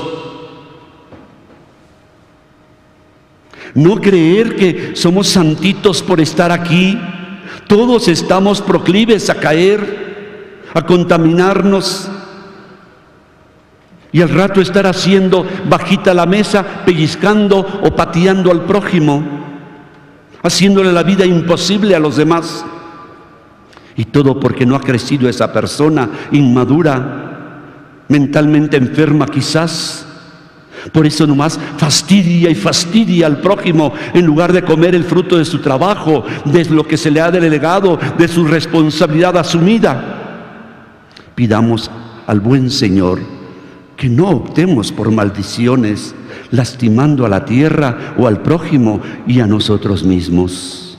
No creer que somos santitos por estar aquí. Todos estamos proclives a caer, a contaminarnos y al rato estar haciendo bajita la mesa, pellizcando o pateando al prójimo, haciéndole la vida imposible a los demás. Y todo porque no ha crecido esa persona inmadura, mentalmente enferma quizás. Por eso nomás fastidia y fastidia al prójimo en lugar de comer el fruto de su trabajo, de lo que se le ha delegado, de su responsabilidad asumida. Pidamos al buen Señor que no optemos por maldiciones, lastimando a la tierra o al prójimo y a nosotros mismos.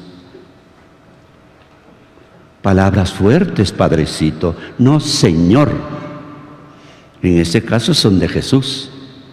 Palabras fuertes, Padrecito, no Señor. En ese caso son de Jesús.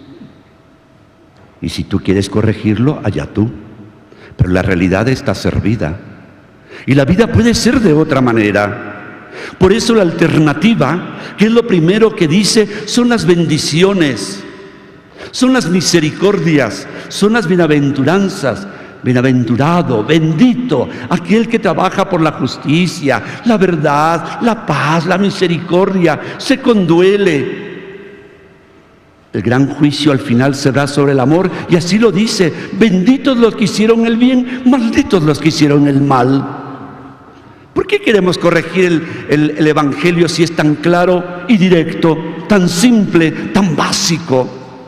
Y si tú quieres corregirlo, allá tú. Pero la realidad está servida. Y la vida puede ser de otra manera. Por eso la alternativa, que es lo primero que dice, son las bendiciones, son las misericordias, son las bienaventuranzas. Bienaventurado, bendito, aquel que trabaja por la justicia, la verdad, la paz, la misericordia, se conduele. El gran juicio al final será sobre el amor, y así lo dice: benditos los que hicieron el bien, malditos los que hicieron el mal. ¿Por qué queremos corregir el Evangelio si es tan claro y directo, tan simple, tan básico?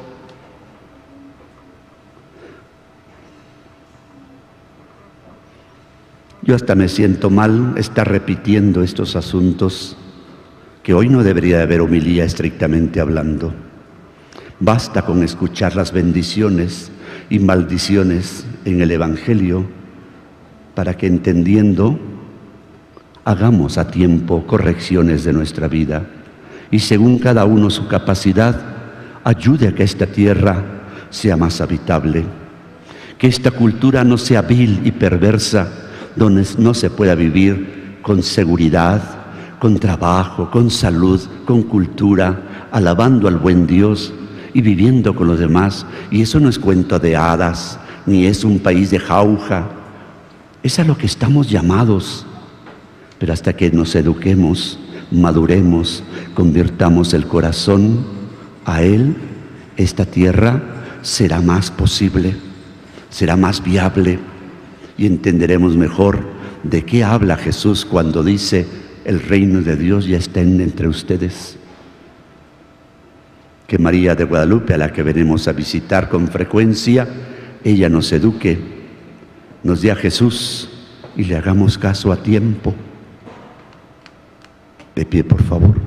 Yo hasta me siento mal estar repitiendo estos asuntos, que hoy no debería haber homilía estrictamente hablando. Basta con escuchar las bendiciones y maldiciones en el Evangelio para que, entendiendo, hagamos a tiempo correcciones de nuestra vida y, según cada uno su capacidad, ayude a que esta tierra sea más habitable, que esta cultura no sea vil y perversa, donde no se pueda vivir con seguridad, con trabajo, con salud, con cultura, alabando al buen Dios y viviendo con los demás. Y eso no es cuento de hadas, ni es un país de jauja. Es a lo que estamos llamados. Pero hasta que nos eduquemos, maduremos, convirtamos el corazón a Él, esta tierra será más posible, será más viable, y entenderemos mejor de qué habla Jesús cuando dice: el reino de Dios ya está entre ustedes. Que María de Guadalupe, a la que venimos a visitar con frecuencia, ella nos eduque, nos dé a Jesús y le hagamos caso a tiempo. De pie, por favor.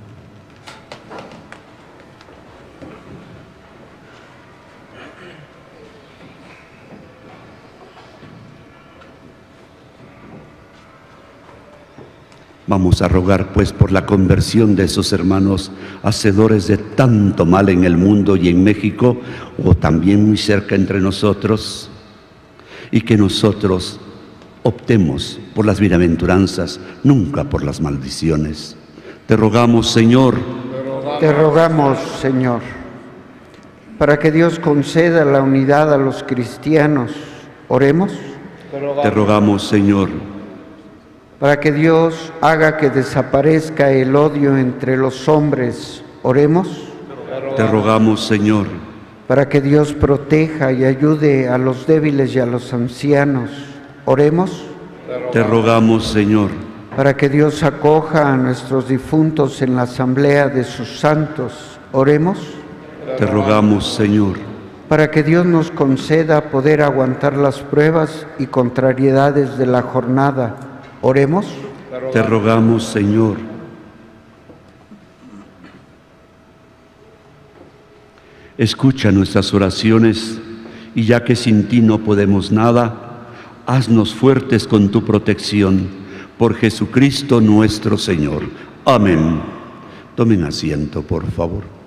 Vamos a rogar pues por la conversión de esos hermanos hacedores de tanto mal en el mundo y en México, o también muy cerca entre nosotros, y que nosotros optemos por las bienaventuranzas, nunca por las maldiciones. Te rogamos, Señor. Te rogamos, Señor, para que Dios conceda la unidad a los cristianos. Oremos. Te rogamos, Señor, para que Dios haga que desaparezca el odio entre los hombres. Oremos. Te rogamos, Señor, para que Dios proteja y ayude a los débiles y a los ancianos. Oremos. Te rogamos, Señor, para que Dios acoja a nuestros difuntos en la asamblea de sus santos. Oremos. Te rogamos, Señor, para que Dios nos conceda poder aguantar las pruebas y contrariedades de la jornada. Oremos. Te rogamos, Señor. Escucha nuestras oraciones, y ya que sin ti no podemos nada, haznos fuertes con tu protección, por Jesucristo nuestro Señor. Amén. Tomen asiento, por favor.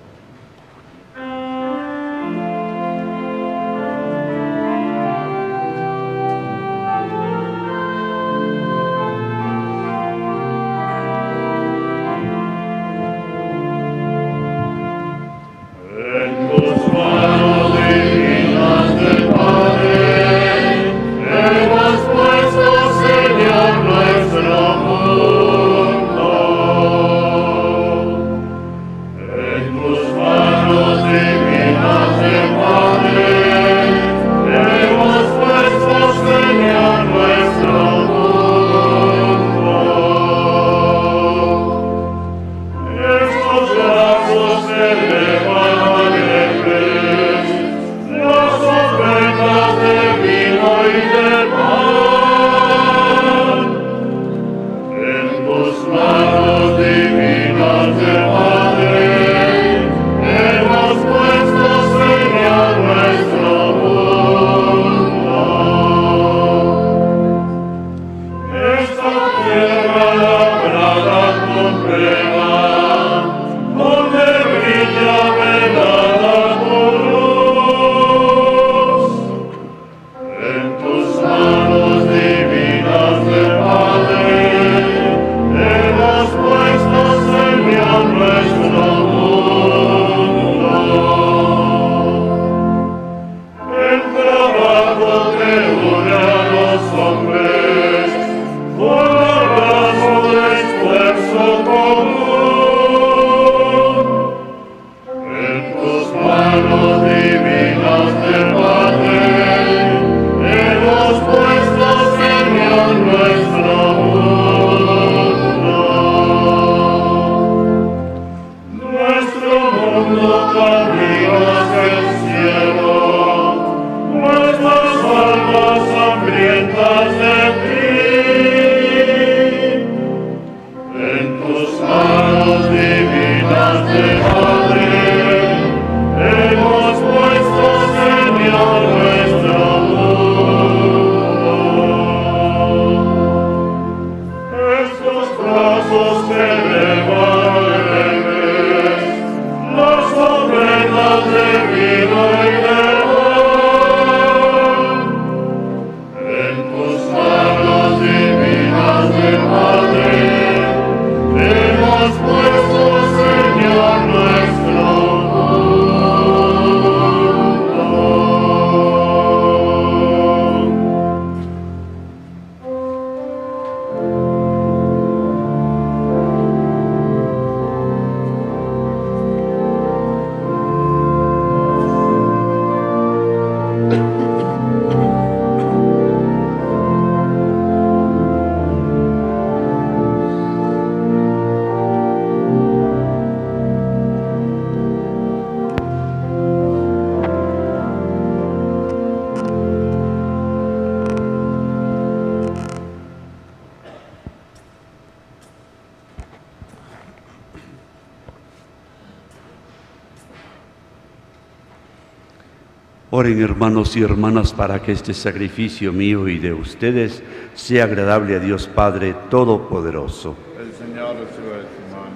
Oren, hermanos y hermanas, para que este sacrificio mío y de ustedes sea agradable a Dios Padre Todopoderoso. El Señor reciba de su mano.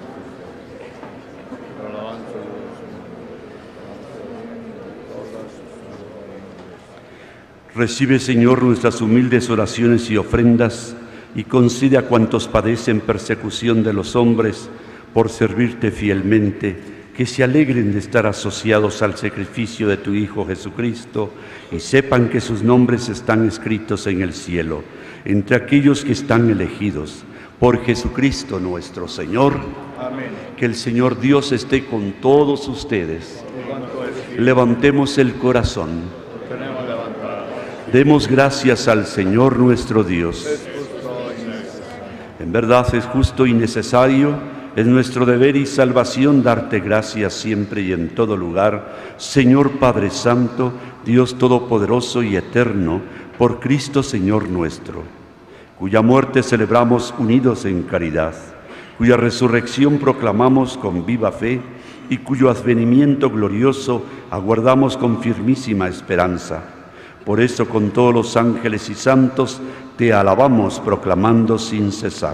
Por alabanza de Dios. Recibe, Señor, nuestras humildes oraciones y ofrendas, y concede a cuantos padecen persecución de los hombres por servirte fielmente, que se alegren de estar asociados al sacrificio de tu Hijo Jesucristo y sepan que sus nombres están escritos en el cielo, entre aquellos que están elegidos. Por Jesucristo nuestro Señor. Amén. Que el Señor Dios esté con todos ustedes. Levantemos el corazón. Tenemos levantado. Demos gracias al Señor nuestro Dios. Es justo y necesario. En verdad es justo y necesario. Es nuestro deber y salvación darte gracias siempre y en todo lugar, Señor Padre Santo, Dios Todopoderoso y Eterno, por Cristo Señor nuestro, cuya muerte celebramos unidos en caridad, cuya resurrección proclamamos con viva fe y cuyo advenimiento glorioso aguardamos con firmísima esperanza. Por eso con todos los ángeles y santos te alabamos proclamando sin cesar.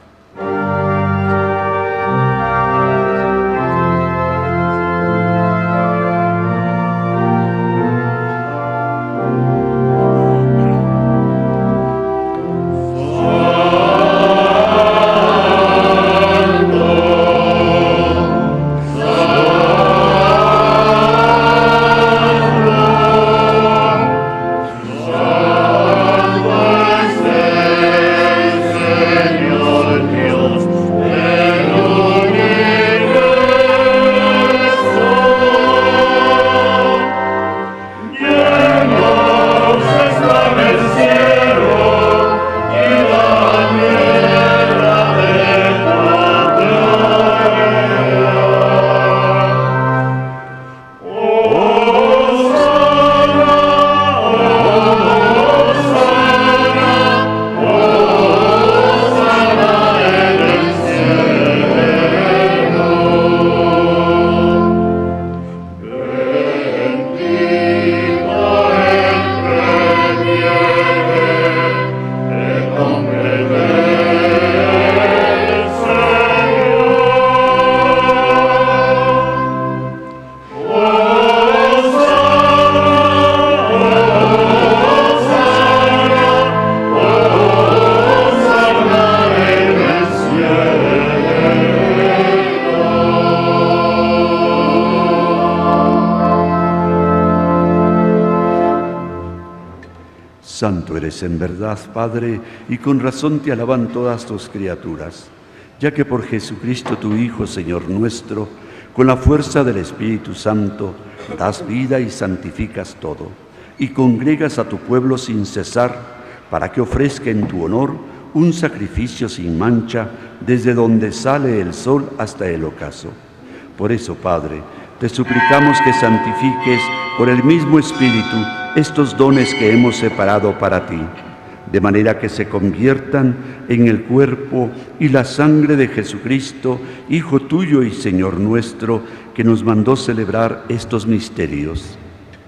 Santo eres en verdad, Padre, y con razón te alaban todas tus criaturas, ya que por Jesucristo tu Hijo, Señor nuestro, con la fuerza del Espíritu Santo, das vida y santificas todo, y congregas a tu pueblo sin cesar, para que ofrezca en tu honor un sacrificio sin mancha, desde donde sale el sol hasta el ocaso. Por eso, Padre, te suplicamos que santifiques por el mismo Espíritu estos dones que hemos separado para ti, de manera que se conviertan en el cuerpo y la sangre de Jesucristo, Hijo tuyo y Señor nuestro, que nos mandó celebrar estos misterios.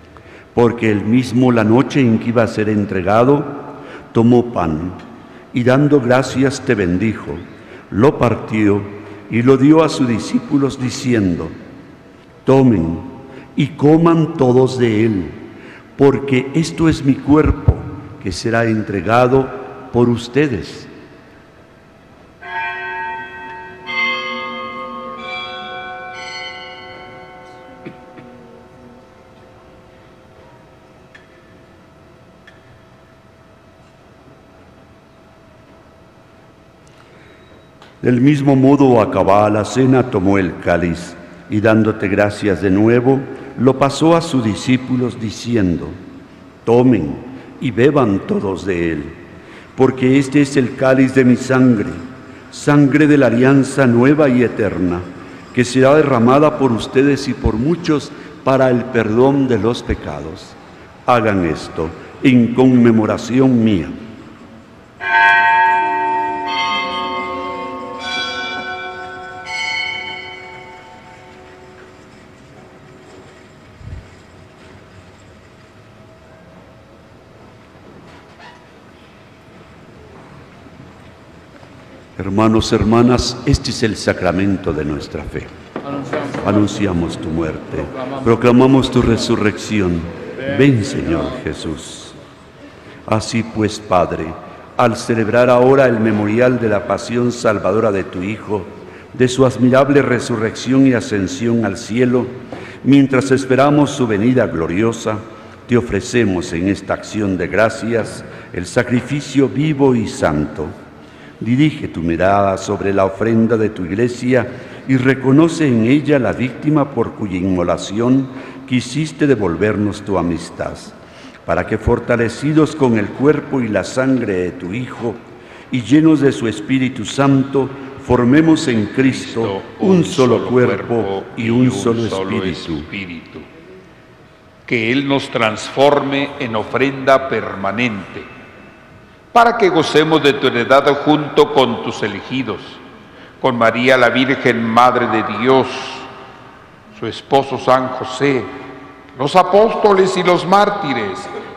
Porque él mismo, la noche en que iba a ser entregado, tomó pan y dando gracias te bendijo, lo partió y lo dio a sus discípulos diciendo: tomen y coman todos de él, porque esto es mi cuerpo, que será entregado por ustedes. Del mismo modo, acabada la cena, tomó el cáliz y dándote gracias de nuevo, lo pasó a sus discípulos diciendo: tomen y beban todos de él, porque este es el cáliz de mi sangre, sangre de la alianza nueva y eterna, que será derramada por ustedes y por muchos para el perdón de los pecados. Hagan esto en conmemoración mía. Hermanos, hermanas, este es el sacramento de nuestra fe. Anunciamos tu muerte, proclamamos tu resurrección. Ven, Señor Jesús. Así pues, Padre, al celebrar ahora el memorial de la pasión salvadora de tu Hijo, de su admirable resurrección y ascensión al cielo, mientras esperamos su venida gloriosa, te ofrecemos en esta acción de gracias el sacrificio vivo y santo. Dirige tu mirada sobre la ofrenda de tu Iglesia y reconoce en ella la víctima por cuya inmolación quisiste devolvernos tu amistad, para que fortalecidos con el cuerpo y la sangre de tu Hijo y llenos de su Espíritu Santo, formemos en Cristo un solo cuerpo y un solo espíritu. Que Él nos transforme en ofrenda permanente, para que gocemos de tu heredad junto con tus elegidos, con María la Virgen, Madre de Dios, su esposo San José, los apóstoles y los mártires,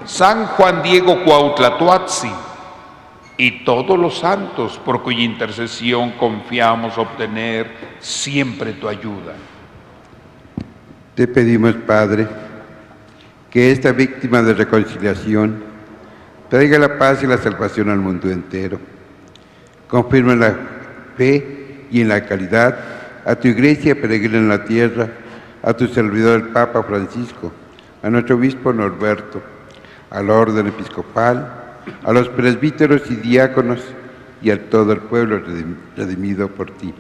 San Juan Diego Cuauhtlatoatzin y todos los santos por cuya intercesión confiamos obtener siempre tu ayuda. Te pedimos, Padre, que esta víctima de reconciliación traiga la paz y la salvación al mundo entero. Confirma en la fe y en la caridad a tu Iglesia peregrina en la tierra, a tu servidor el Papa Francisco, a nuestro obispo Norberto, a la orden episcopal, a los presbíteros y diáconos y a todo el pueblo redimido por ti.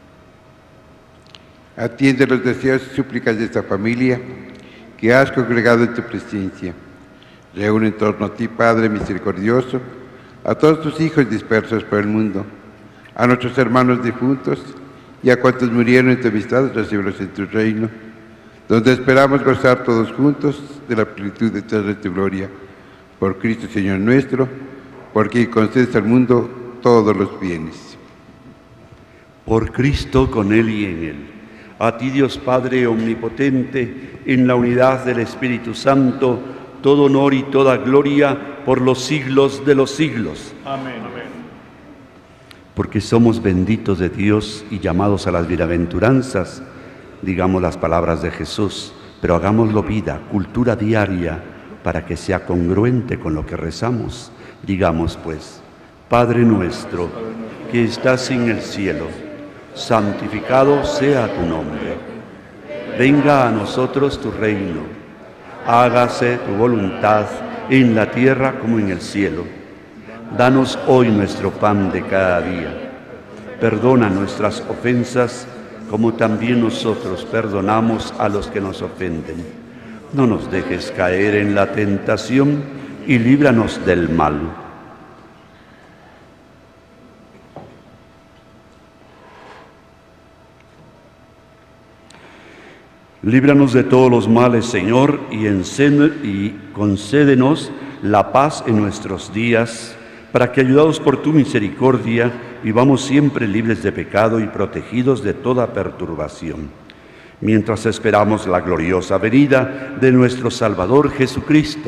Atiende los deseos y súplicas de esta familia que has congregado en tu presencia. Reúne en torno a ti, Padre misericordioso, a todos tus hijos dispersos por el mundo, a nuestros hermanos difuntos y a cuantos murieron en tu amistad, recíbelos en tu reino, donde esperamos gozar todos juntos de la plenitud eterna de tu gloria. Por Cristo Señor nuestro, porque concedes al mundo todos los bienes. Por Cristo, con Él y en Él. A ti, Dios Padre omnipotente, en la unidad del Espíritu Santo, todo honor y toda gloria por los siglos de los siglos. Amén. Amén. Porque somos benditos de Dios y llamados a las bienaventuranzas, digamos las palabras de Jesús, pero hagámoslo vida, cultura diaria, para que sea congruente con lo que rezamos. Digamos pues, Padre nuestro, que estás en el cielo, santificado sea tu nombre. Venga a nosotros tu reino. Hágase tu voluntad en la tierra como en el cielo. Danos hoy nuestro pan de cada día. Perdona nuestras ofensas, como también nosotros perdonamos a los que nos ofenden. No nos dejes caer en la tentación y líbranos del mal. Líbranos de todos los males, Señor, y concédenos la paz en nuestros días, para que, ayudados por tu misericordia, vivamos siempre libres de pecado y protegidos de toda perturbación, mientras esperamos la gloriosa venida de nuestro Salvador Jesucristo.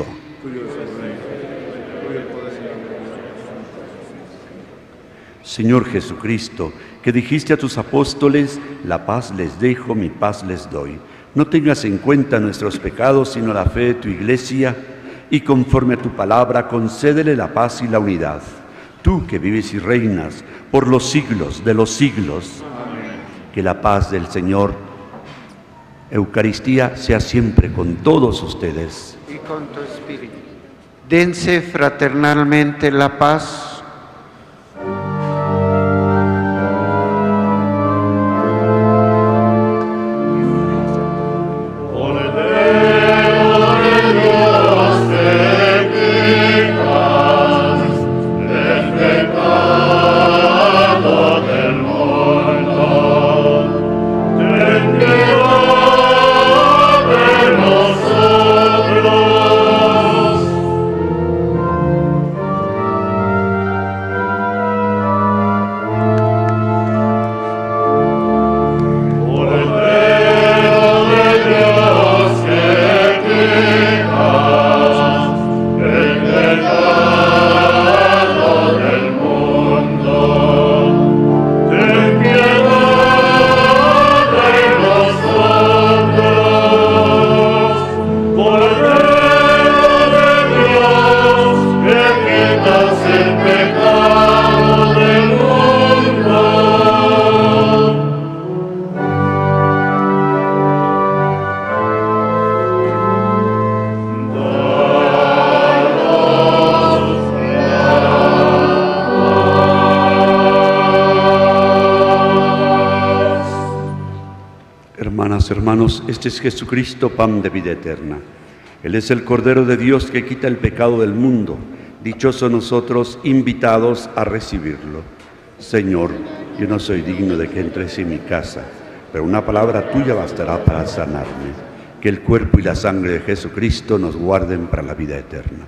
Señor Jesucristo, que dijiste a tus apóstoles, la paz les dejo, mi paz les doy. No tengas en cuenta nuestros pecados, sino la fe de tu Iglesia, y conforme a tu palabra, concédele la paz y la unidad. Tú que vives y reinas por los siglos de los siglos, que la paz del Señor Eucaristía sea siempre con todos ustedes. Y con tu espíritu. Dense fraternalmente la paz. Hermanos, este es Jesucristo, pan de vida eterna. Él es el Cordero de Dios que quita el pecado del mundo. Dichosos nosotros, invitados a recibirlo. Señor, yo no soy digno de que entres en mi casa, pero una palabra tuya bastará para sanarme. Que el cuerpo y la sangre de Jesucristo nos guarden para la vida eterna.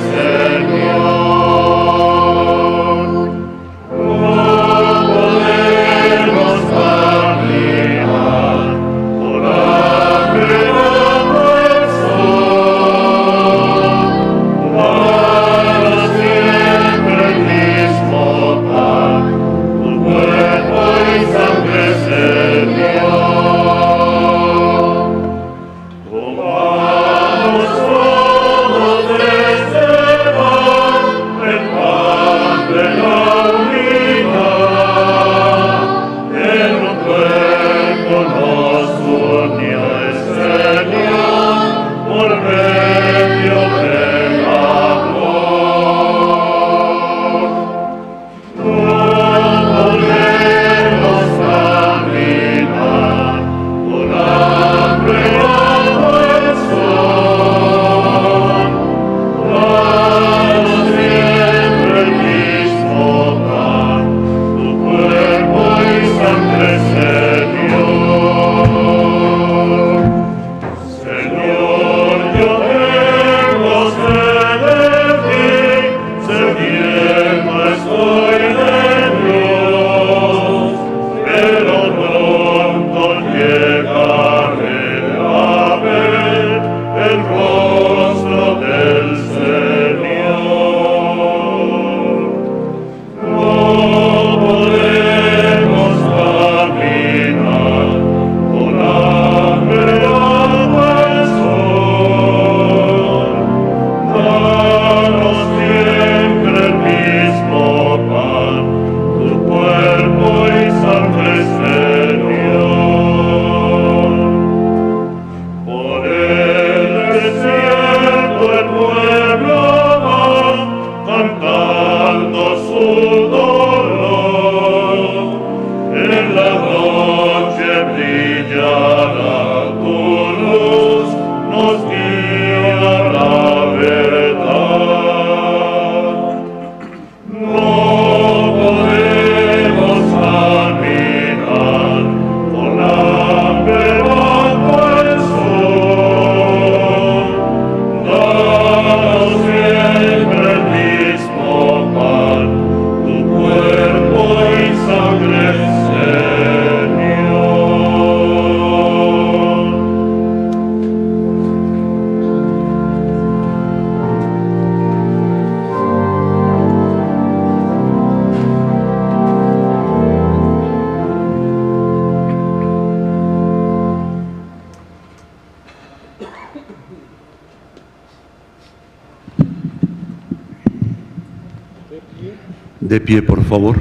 De pie, por favor.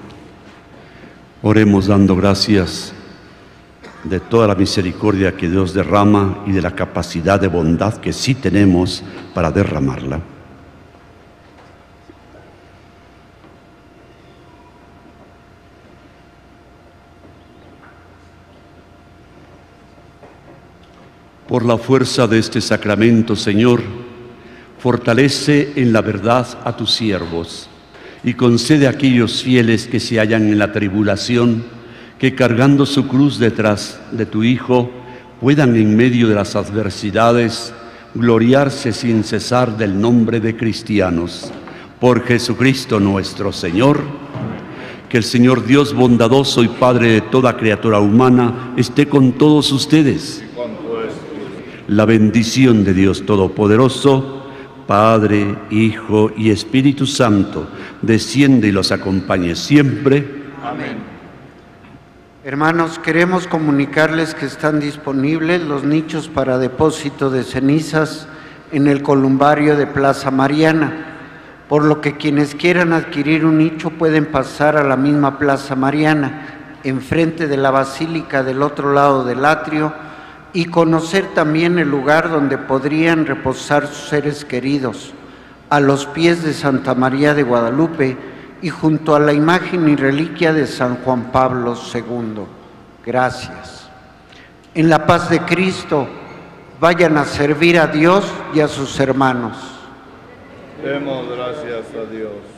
Oremos dando gracias de toda la misericordia que Dios derrama y de la capacidad de bondad que sí tenemos para derramarla. Por la fuerza de este sacramento, Señor, fortalece en la verdad a tus siervos y concede a aquellos fieles que se hallan en la tribulación, que cargando su cruz detrás de tu Hijo, puedan en medio de las adversidades gloriarse sin cesar del nombre de cristianos. Por Jesucristo nuestro Señor. Que el Señor Dios bondadoso y Padre de toda criatura humana esté con todos ustedes. La bendición de Dios Todopoderoso, Padre, Hijo y Espíritu Santo, desciende y los acompañe siempre. Amén. Hermanos, queremos comunicarles que están disponibles los nichos para depósito de cenizas en el columbario de Plaza Mariana, por lo que quienes quieran adquirir un nicho pueden pasar a la misma Plaza Mariana, enfrente de la Basílica del otro lado del atrio, y conocer también el lugar donde podrían reposar sus seres queridos, a los pies de Santa María de Guadalupe y junto a la imagen y reliquia de San Juan Pablo II. Gracias. En la paz de Cristo, vayan a servir a Dios y a sus hermanos. Demos gracias a Dios.